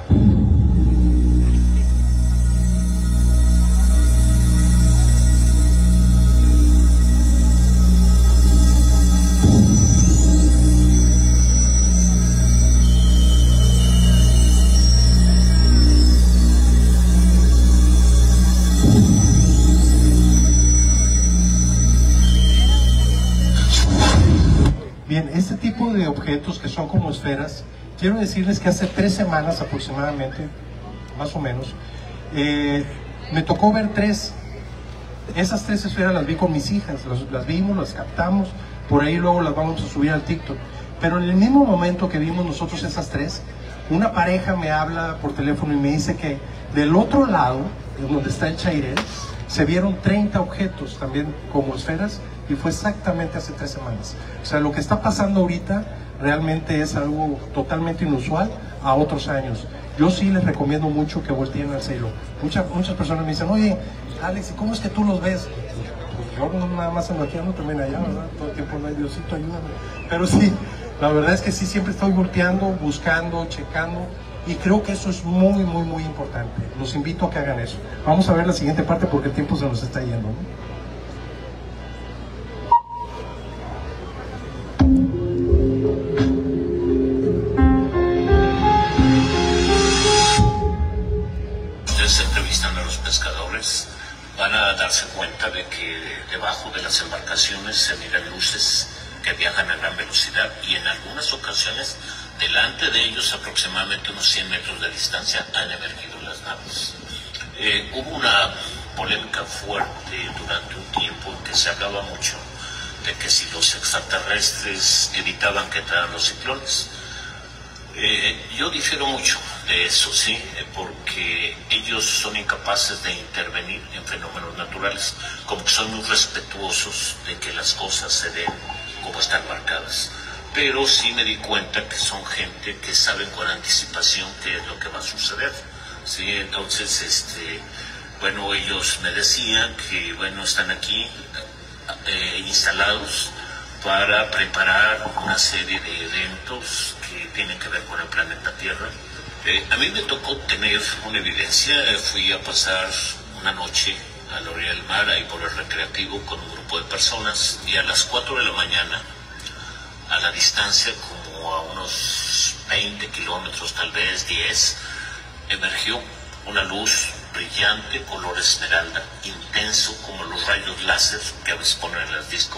Bien, este tipo de objetos que son como esferas, quiero decirles que hace tres semanas aproximadamente, más o menos, eh, me tocó ver tres. Esas tres esferas las vi con mis hijas, las, las vimos, las captamos, por ahí luego las vamos a subir al TikTok. Pero en el mismo momento que vimos nosotros esas tres, una pareja me habla por teléfono y me dice que del otro lado, donde está el Chairel, se vieron treinta objetos también como esferas, y fue exactamente hace tres semanas. O sea, lo que está pasando ahorita realmente es algo totalmente inusual a otros años. Yo sí les recomiendo mucho que volteen al cielo. Muchas, muchas personas me dicen, oye, Alex, ¿cómo es que tú los ves? Pues yo no nada más ando aquí, ando también allá, ¿verdad? Todo el tiempo no hay Diosito, ayúdame. Pero sí, la verdad es que sí, siempre estoy volteando, buscando, checando, y creo que eso es muy, muy, muy importante. Los invito a que hagan eso. Vamos a ver la siguiente parte porque el tiempo se nos está yendo, ¿no? Entrevistando a los pescadores, van a darse cuenta de que debajo de las embarcaciones se miran luces que viajan a gran velocidad y en algunas ocasiones delante de ellos, aproximadamente unos cien metros de distancia, han emergido las naves. Eh, hubo una polémica fuerte durante un tiempo en que se hablaba mucho de que si los extraterrestres evitaban que entraran los ciclones. Eh, yo difiero mucho. de eso, sí, porque ellos son incapaces de intervenir en fenómenos naturales, como que son muy respetuosos de que las cosas se den como están marcadas. Pero sí me di cuenta que son gente que saben con anticipación qué es lo que va a suceder, sí. Entonces, este, bueno, ellos me decían que, bueno, están aquí eh, instalados para preparar una serie de eventos que tienen que ver con el planeta Tierra. Eh, a mí me tocó tener una evidencia. Fui a pasar una noche a la orilla del mar, ahí por el recreativo, con un grupo de personas, y a las cuatro de la mañana, a la distancia como a unos veinte kilómetros, tal vez diez, emergió una luz brillante, color esmeralda, intenso como los rayos láser que a veces ponen en las discos,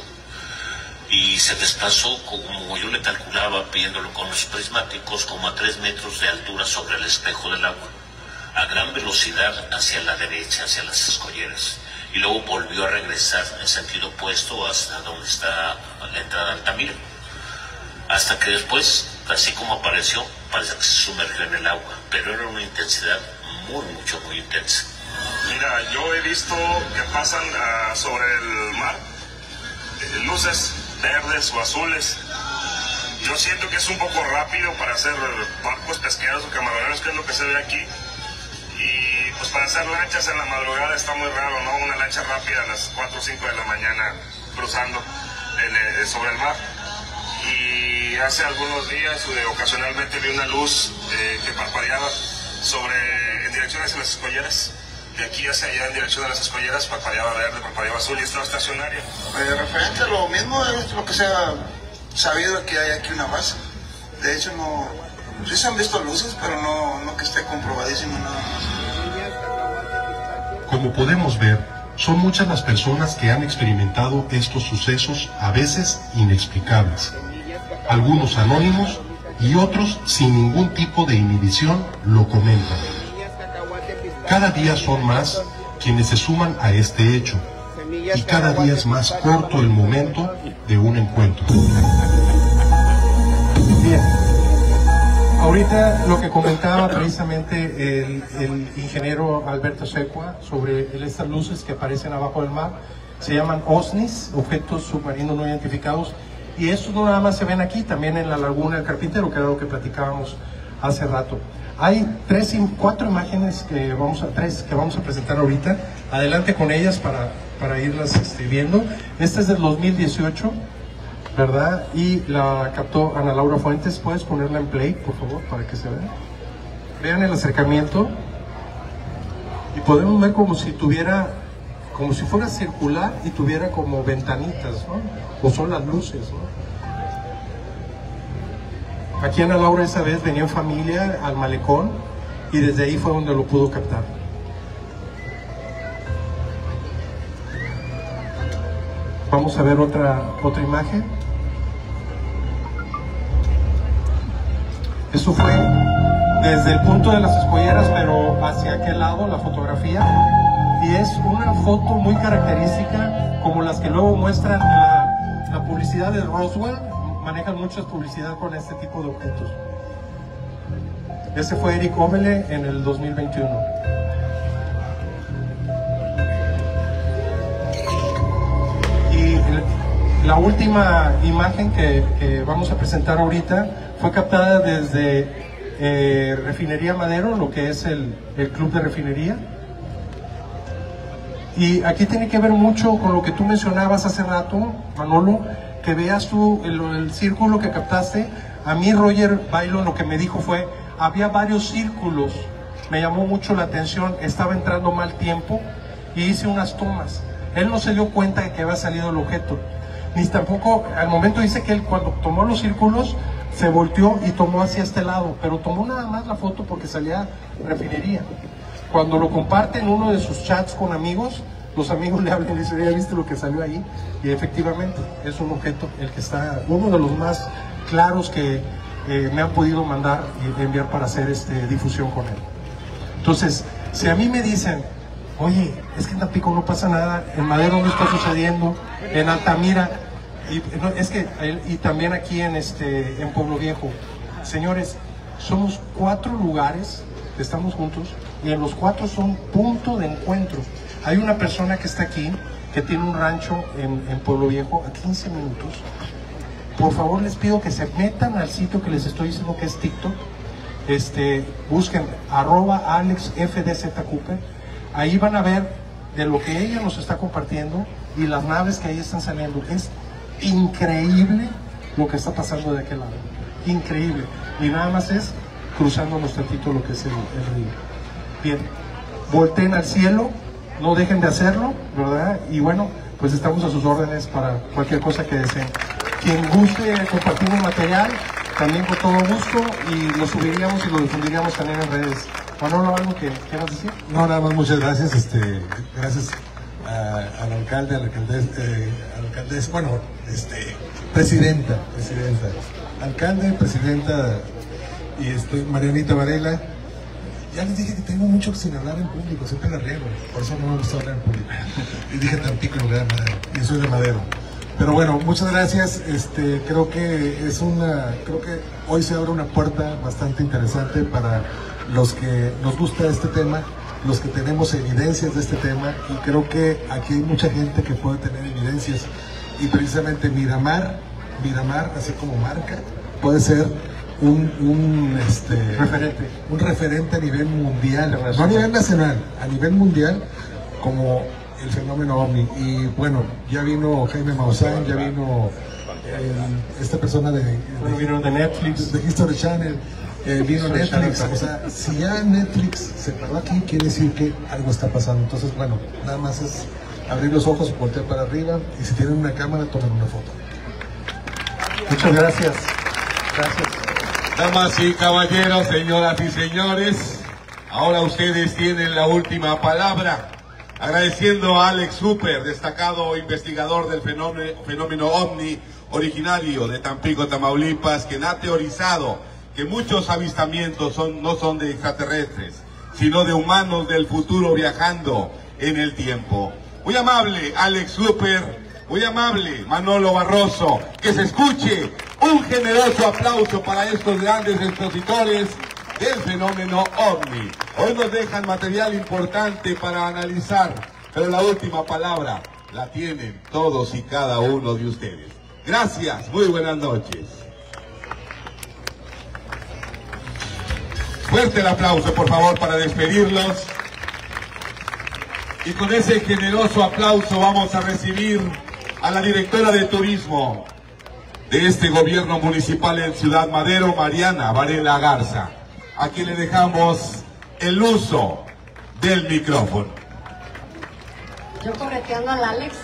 y se desplazó, como yo le calculaba, viéndolo con los prismáticos, como a tres metros de altura sobre el espejo del agua, a gran velocidad hacia la derecha, hacia las escolleras, y luego volvió a regresar en sentido opuesto hasta donde está la entrada de Altamira, hasta que después, así como apareció, parece que se sumergió en el agua, pero era una intensidad muy, mucho, muy intensa. Mira, yo he visto que pasan uh, sobre el mar eh, luces verdes o azules. Yo siento que es un poco rápido para hacer barcos pesqueros o camaroneros, que es lo que se ve aquí. Y pues para hacer lanchas en la madrugada está muy raro, ¿no? Una lancha rápida a las cuatro o cinco de la mañana cruzando el, eh, sobre el mar. Y hace algunos días eh, ocasionalmente vi una luz eh, que parpadeaba sobre, en dirección hacia las escolleras. De aquí hacia allá, en dirección a las escolleras, parpadeaba verde, parpadeaba azul, y estaba estacionaria. Eh, referente a lo mismo, es lo que se ha sabido, que hay aquí una base. De hecho, no, sí se han visto luces, pero no, no que esté comprobadísimo nada más. Como podemos ver, son muchas las personas que han experimentado estos sucesos, a veces inexplicables. Algunos anónimos y otros sin ningún tipo de inhibición lo comentan. Cada día son más quienes se suman a este hecho, y cada día es más corto el momento de un encuentro. Bien, ahorita lo que comentaba precisamente el, el ingeniero Alberto Secua sobre estas luces que aparecen abajo del mar, se llaman O S N Is, objetos submarinos no identificados, y estos no nada más se ven aquí, también en la laguna del Carpintero, que era lo que platicábamos hace rato. Hay tres, cuatro imágenes que vamos a, tres que vamos a presentar ahorita. Adelante con ellas para, para irlas este, viendo. Esta es del dos mil dieciocho, ¿verdad? Y la captó Ana Laura Fuentes. ¿Puedes ponerla en play, por favor, para que se vea? Vean el acercamiento. Y podemos ver como si tuviera, como si fuera circular y tuviera como ventanitas, ¿no? O son las luces, ¿no? Aquí Ana Laura esa vez venía en familia al malecón y desde ahí fue donde lo pudo captar. Vamos a ver otra, otra imagen. Eso fue desde el punto de las escolleras, pero hacia aquel lado la fotografía. Y es una foto muy característica, como las que luego muestran la, la publicidad de Roswell. Manejan mucha publicidad con este tipo de objetos. Ese fue Eric Ovele en el dos mil veintiuno. Y la última imagen que, que vamos a presentar ahorita fue captada desde eh, Refinería Madero, lo que es el, el club de refinería. Y aquí tiene que ver mucho con lo que tú mencionabas hace rato, Manolo, que veas tú el, el círculo que captaste. A mí Roger Bailon lo que me dijo fue, había varios círculos, me llamó mucho la atención, estaba entrando mal tiempo y hice unas tomas. Él no se dio cuenta de que había salido el objeto, ni tampoco, al momento dice que él cuando tomó los círculos se volteó y tomó hacia este lado, pero tomó nada más la foto porque salía refinería. Cuando lo comparte en uno de sus chats con amigos, los amigos le hablan y le dicen, ¿ya viste lo que salió ahí? Y efectivamente, es un objeto, el que está, uno de los más claros que eh, me han podido mandar y enviar para hacer este, difusión con él. Entonces, si a mí me dicen, oye, es que en Tampico no pasa nada, en Madero no está sucediendo, en Altamira, y, no, es que, y también aquí en, este, en Pueblo Viejo, señores, Somos cuatro lugares, estamos juntos, y en los cuatro son punto de encuentro. Hay una persona que está aquí, que tiene un rancho en, en Pueblo Viejo, a quince minutos. Por favor, les pido que se metan al sitio que les estoy diciendo que es TikTok. Este, busquen arroba Alex F D Z Cooper. Ahí van a ver de lo que ella nos está compartiendo y las naves que ahí están saliendo. Es increíble lo que está pasando de aquel lado. Increíble. Y nada más es cruzándonos tantito lo que es el, el río. Bien, volteen al cielo, no dejen de hacerlo, ¿verdad? Y bueno, pues estamos a sus órdenes para cualquier cosa que deseen. Quien guste compartir el material, también con todo gusto, y lo subiríamos y lo difundiríamos también en redes. Manolo, ¿algo que quieras decir? No, nada más, muchas gracias. Este, gracias a, al alcalde, al alcalde, eh, al alcaldesa, bueno, este, presidenta, presidenta, alcalde, presidenta, y este, Marianita Varela. Ya les dije que tengo mucho sin hablar en público, siempre la riego, por eso no me gusta hablar en público. Y dije Tampico en lugar de Madero, y soy de Madero. Pero bueno, muchas gracias. Este, creo que es una, creo que hoy se abre una puerta bastante interesante para los que nos gusta este tema, los que tenemos evidencias de este tema, y creo que aquí hay mucha gente que puede tener evidencias, y precisamente Miramar, Miramar, así como marca, puede ser un, un, este, referente. un referente a nivel mundial, no a nivel nacional, a nivel mundial, como el fenómeno OVNI. Y bueno, ya vino Jaime Maussan, ya vino el, esta persona de, de, bueno, vino de Netflix, de History Channel, eh, vino Netflix. O sea, si ya Netflix se paró aquí, quiere decir que algo está pasando. Entonces, bueno, nada más es abrir los ojos, voltear para arriba, y si tienen una cámara, tomen una foto. Muchas gracias. Gracias. Damas y caballeros, señoras y señores, ahora ustedes tienen la última palabra. Agradeciendo a Alex Cooper, destacado investigador del fenómeno, fenómeno OVNI, originario de Tampico, Tamaulipas, quien ha teorizado que muchos avistamientos son, no son de extraterrestres, sino de humanos del futuro viajando en el tiempo. Muy amable Alex Cooper, muy amable Manolo Barroso, que se escuche un generoso aplauso para estos grandes expositores del fenómeno OVNI. Hoy nos dejan material importante para analizar, pero la última palabra la tienen todos y cada uno de ustedes. Gracias, muy buenas noches. Fuerte el aplauso, por favor, para despedirlos. Y con ese generoso aplauso vamos a recibir a la directora de turismo de este gobierno municipal en Ciudad Madero, Mariana Varela Garza, a quien le dejamos el uso del micrófono. Yo correteando al Alex.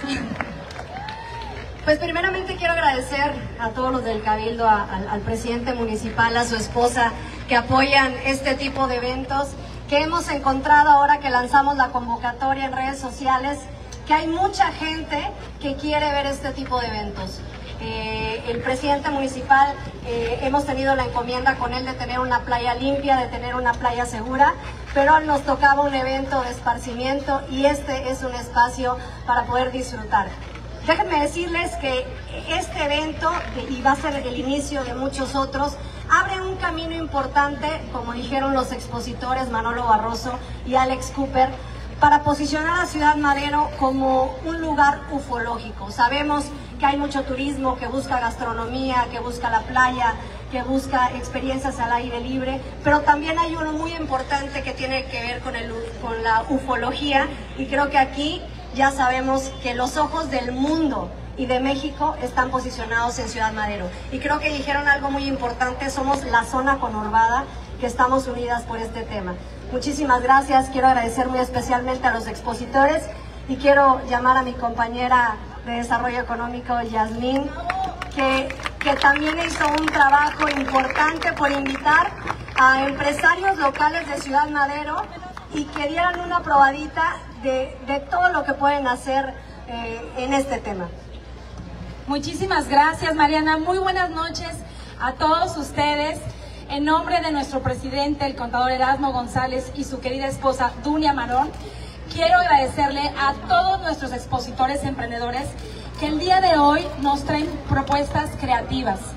Pues primeramente quiero agradecer a todos los del Cabildo, a, al, al presidente municipal, a su esposa, que apoyan este tipo de eventos, que hemos encontrado ahora que lanzamos la convocatoria en redes sociales, que hay mucha gente que quiere ver este tipo de eventos. Eh, el presidente municipal, eh, hemos tenido la encomienda con él de tener una playa limpia, de tener una playa segura, pero nos tocaba un evento de esparcimiento y este es un espacio para poder disfrutar. Déjenme decirles que este evento, y va a ser el inicio de muchos otros, abre un camino importante, como dijeron los expositores Manolo Barroso y Alex Cooper, para posicionar a Ciudad Madero como un lugar ufológico. Sabemos que hay mucho turismo que busca gastronomía, que busca la playa, que busca experiencias al aire libre, pero también hay uno muy importante que tiene que ver con, el, con la ufología, y creo que aquí ya sabemos que los ojos del mundo y de México están posicionados en Ciudad Madero. Y creo que dijeron algo muy importante, somos la zona conurbada que estamos unidas por este tema. Muchísimas gracias, quiero agradecer muy especialmente a los expositores y quiero llamar a mi compañera de Desarrollo Económico, Yasmín, que, que también hizo un trabajo importante por invitar a empresarios locales de Ciudad Madero y que dieran una probadita de, de todo lo que pueden hacer eh, en este tema. Muchísimas gracias, Mariana. Muy buenas noches a todos ustedes. En nombre de nuestro presidente, el contador Erasmo González, y su querida esposa, Dunia Marón, quiero agradecerle a todos nuestros expositores emprendedores que el día de hoy nos traen propuestas creativas,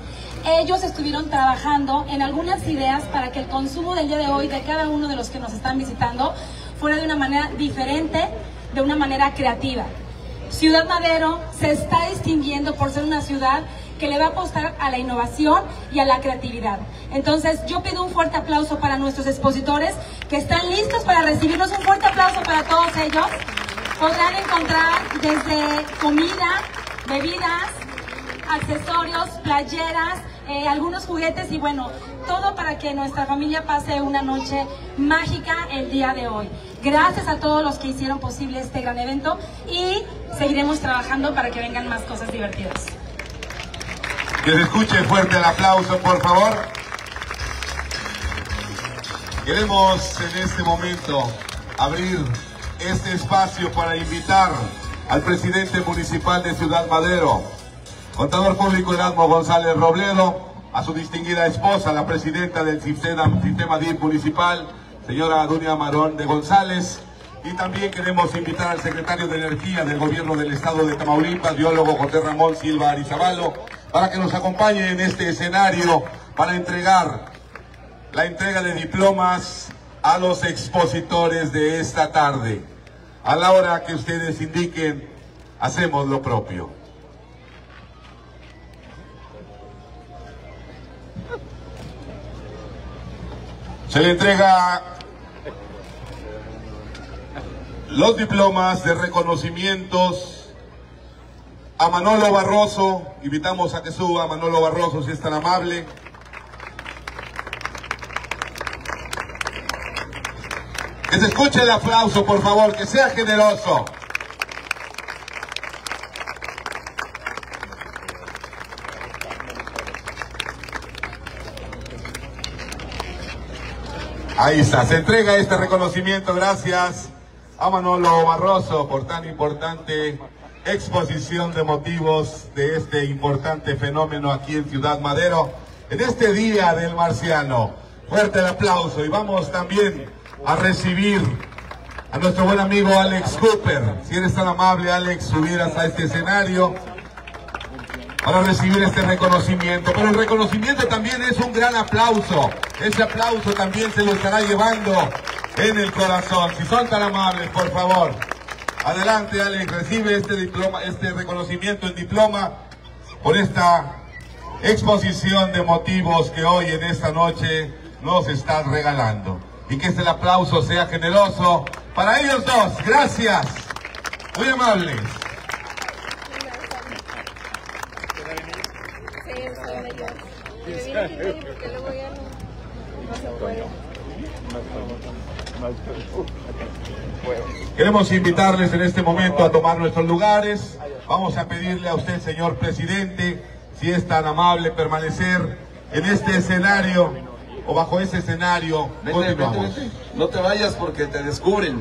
ellos estuvieron trabajando en algunas ideas para que el consumo del día de hoy de cada uno de los que nos están visitando fuera de una manera diferente, de una manera creativa. Ciudad Madero se está distinguiendo por ser una ciudad que le va a apostar a la innovación y a la creatividad. Entonces yo pido un fuerte aplauso para nuestros expositores que están listos para recibirnos. Un fuerte aplauso para todos ellos. Podrán encontrar desde comida, bebidas, accesorios, playeras, eh, algunos juguetes y bueno, todo para que nuestra familia pase una noche mágica el día de hoy. Gracias a todos los que hicieron posible este gran evento y seguiremos trabajando para que vengan más cosas divertidas. Que se escuche fuerte el aplauso, por favor. Queremos en este momento abrir este espacio para invitar al presidente municipal de Ciudad Madero, contador público Erasmo González Robledo, a su distinguida esposa, la presidenta del sistema, sistema D I F municipal, señora Dunia Marón de González, y también queremos invitar al secretario de Energía del Gobierno del Estado de Tamaulipas, biólogo José Ramón Silva Arizabalo, para que nos acompañe en este escenario para entregar la entrega de diplomas a los expositores de esta tarde. A la hora que ustedes indiquen, hacemos lo propio. Se le entrega los diplomas de reconocimientos a Manolo Barroso. Invitamos a que suba Manolo Barroso, si es tan amable. Que se escuche el aplauso, por favor, que sea generoso. Ahí está, se entrega este reconocimiento gracias a Manolo Barroso por tan importante exposición de motivos de este importante fenómeno aquí en Ciudad Madero, en este Día del Marciano. Fuerte el aplauso y vamos también a recibir a nuestro buen amigo Alex Cooper. Si eres tan amable, Alex, subieras a este escenario para recibir este reconocimiento. Pero el reconocimiento también es un gran aplauso. Ese aplauso también se lo estará llevando en el corazón. Si son tan amables, por favor. Adelante, Alex, recibe este diploma, este reconocimiento en diploma por esta exposición de motivos que hoy en esta noche nos están regalando. Y que este aplauso sea generoso para ellos dos. Gracias. Muy amables. Queremos invitarles en este momento a tomar nuestros lugares. Vamos a pedirle a usted, señor presidente, si es tan amable, permanecer en este escenario o bajo ese escenario. Vete, vete, vete. No te vayas porque te descubren.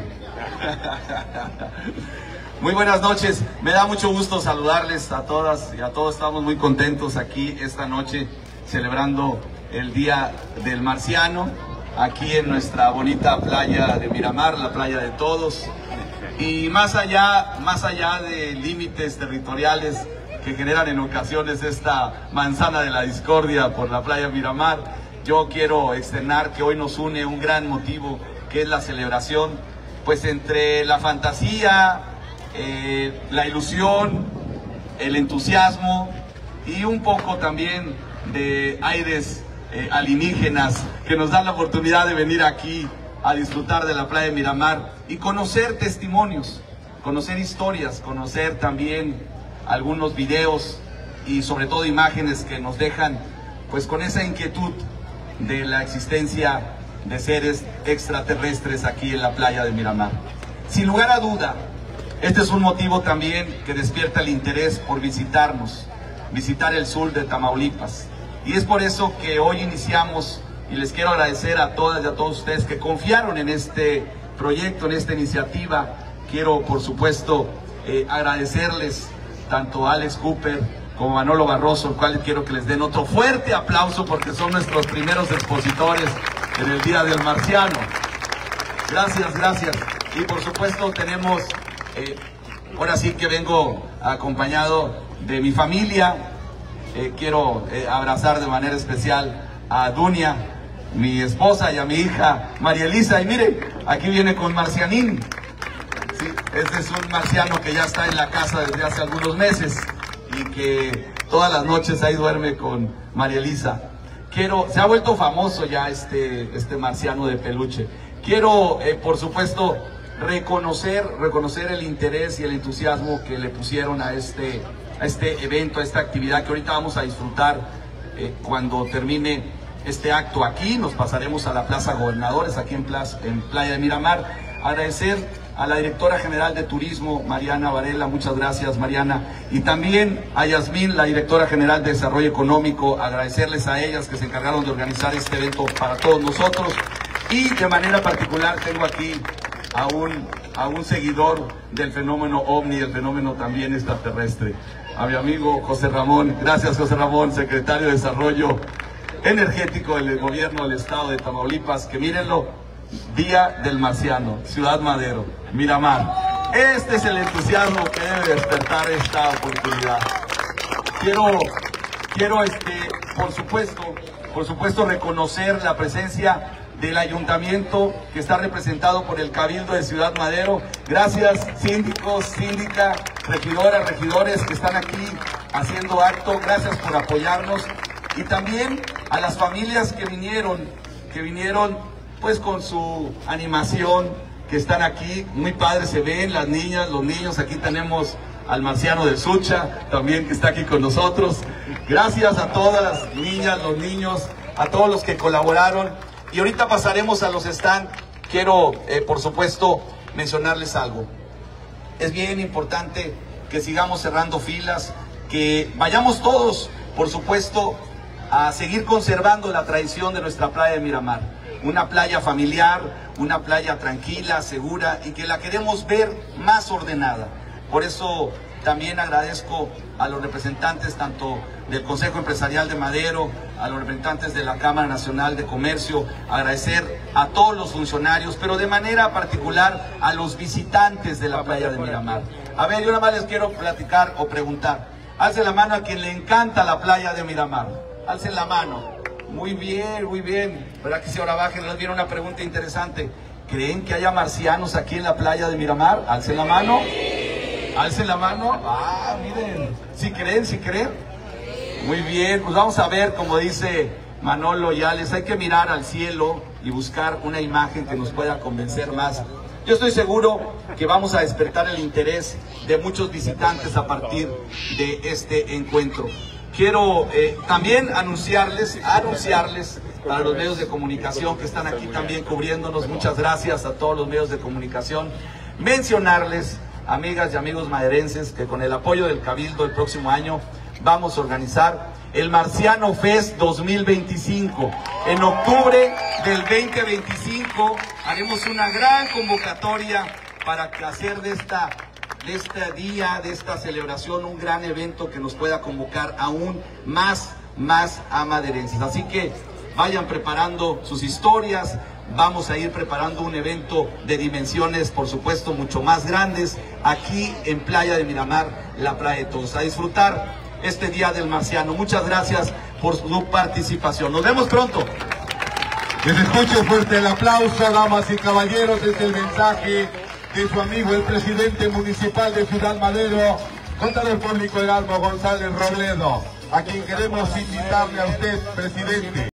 Muy buenas noches, me da mucho gusto saludarles a todas y a todos. Estamos muy contentos aquí esta noche celebrando el Día del Marciano, aquí en nuestra bonita playa de Miramar, la playa de todos. Y más allá, más allá de límites territoriales que generan en ocasiones esta manzana de la discordia por la playa Miramar, yo quiero externar que hoy nos une un gran motivo, que es la celebración, pues entre la fantasía, eh, la ilusión, el entusiasmo y un poco también de aires eh, alienígenas que nos dan la oportunidad de venir aquí a disfrutar de la playa de Miramar y conocer testimonios, conocer historias, conocer también algunos videos y sobre todo imágenes que nos dejan pues con esa inquietud de la existencia de seres extraterrestres aquí en la playa de Miramar. Sin lugar a duda, este es un motivo también que despierta el interés por visitarnos, visitar el sur de Tamaulipas. Y es por eso que hoy iniciamos, y les quiero agradecer a todas y a todos ustedes que confiaron en este proyecto, en esta iniciativa. Quiero, por supuesto, eh, agradecerles tanto a Alex Cooper como a Manolo Barroso, al cual quiero que les den otro fuerte aplauso porque son nuestros primeros expositores en el Día del Marciano. Gracias, gracias. Y por supuesto tenemos, eh, ahora sí que vengo acompañado de mi familia, eh, quiero eh, abrazar de manera especial a Dunia, mi esposa, y a mi hija María Elisa. Y miren, aquí viene con Marcianín. Sí, este es un marciano que ya está en la casa desde hace algunos meses y que todas las noches ahí duerme con María Elisa. Quiero, se ha vuelto famoso ya este, este marciano de peluche. Quiero, eh, por supuesto, reconocer, reconocer el interés y el entusiasmo que le pusieron a este, a este evento, a esta actividad que ahorita vamos a disfrutar eh, cuando termine este acto aquí. Nos pasaremos a la Plaza Gobernadores, aquí en, Plaza, en Playa de Miramar. Agradecer a la directora general de turismo, Mariana Varela, muchas gracias, Mariana, y también a Yasmín, la directora general de desarrollo económico, agradecerles a ellas que se encargaron de organizar este evento para todos nosotros. Y de manera particular tengo aquí a un, a un seguidor del fenómeno ovni, el fenómeno también extraterrestre, a mi amigo José Ramón. Gracias, José Ramón, secretario de Desarrollo Energético del Gobierno del Estado de Tamaulipas, que mírenlo, Día del Marciano, Ciudad Madero, Miramar. Este es el entusiasmo que debe despertar esta oportunidad. Quiero, quiero este, por supuesto, por supuesto reconocer la presencia del ayuntamiento que está representado por el Cabildo de Ciudad Madero. Gracias, síndicos, síndica, regidoras, regidores que están aquí haciendo acto. Gracias por apoyarnos. Y también a las familias que vinieron, que vinieron pues con su animación, que están aquí. Muy padres se ven, las niñas, los niños. Aquí tenemos al marciano del Sucha, también que está aquí con nosotros. Gracias a todas las niñas, los niños, a todos los que colaboraron. Y ahorita pasaremos a los stands. Quiero, eh, por supuesto, mencionarles algo. Es bien importante que sigamos cerrando filas, que vayamos todos, por supuesto, a seguir conservando la tradición de nuestra playa de Miramar. Una playa familiar, una playa tranquila, segura, y que la queremos ver más ordenada. Por eso también agradezco a los representantes tanto del Consejo Empresarial de Madero, a los representantes de la Cámara Nacional de Comercio, agradecer a todos los funcionarios, pero de manera particular a los visitantes de la playa de Miramar. A ver, yo nada más les quiero platicar o preguntar. Alcen la mano a quien le encanta la playa de Miramar. Alcen la mano. Muy bien, muy bien. ¿Verdad que si ahora bajen? Les viene una pregunta interesante. ¿Creen que haya marcianos aquí en la playa de Miramar? Alcen la mano. Alcen la mano. Ah, miren. ¿Sí creen? ¿Sí creen? Muy bien. Pues vamos a ver, como dice Manolo Yales, hay que mirar al cielo y buscar una imagen que nos pueda convencer más. Yo estoy seguro que vamos a despertar el interés de muchos visitantes a partir de este encuentro. Quiero eh, también anunciarles, anunciarles para los medios de comunicación que están aquí también cubriéndonos, muchas gracias a todos los medios de comunicación, mencionarles, amigas y amigos maderenses, que con el apoyo del Cabildo el próximo año vamos a organizar el Marciano Fest dos mil veinticinco. En octubre del veinte veinticinco haremos una gran convocatoria para hacer de esta de este día, de esta celebración, un gran evento que nos pueda convocar aún más, más a maderenses. Así que vayan preparando sus historias, vamos a ir preparando un evento de dimensiones, por supuesto, mucho más grandes, aquí en Playa de Miramar, la playa de todos. A disfrutar este Día del Marciano. Muchas gracias por su participación. Nos vemos pronto. Que se escuche fuerte el aplauso, damas y caballeros. Es el mensaje de su amigo, el presidente municipal de Ciudad Madero, contador público Erasmo González Robledo, a quien queremos invitarle a usted, presidente.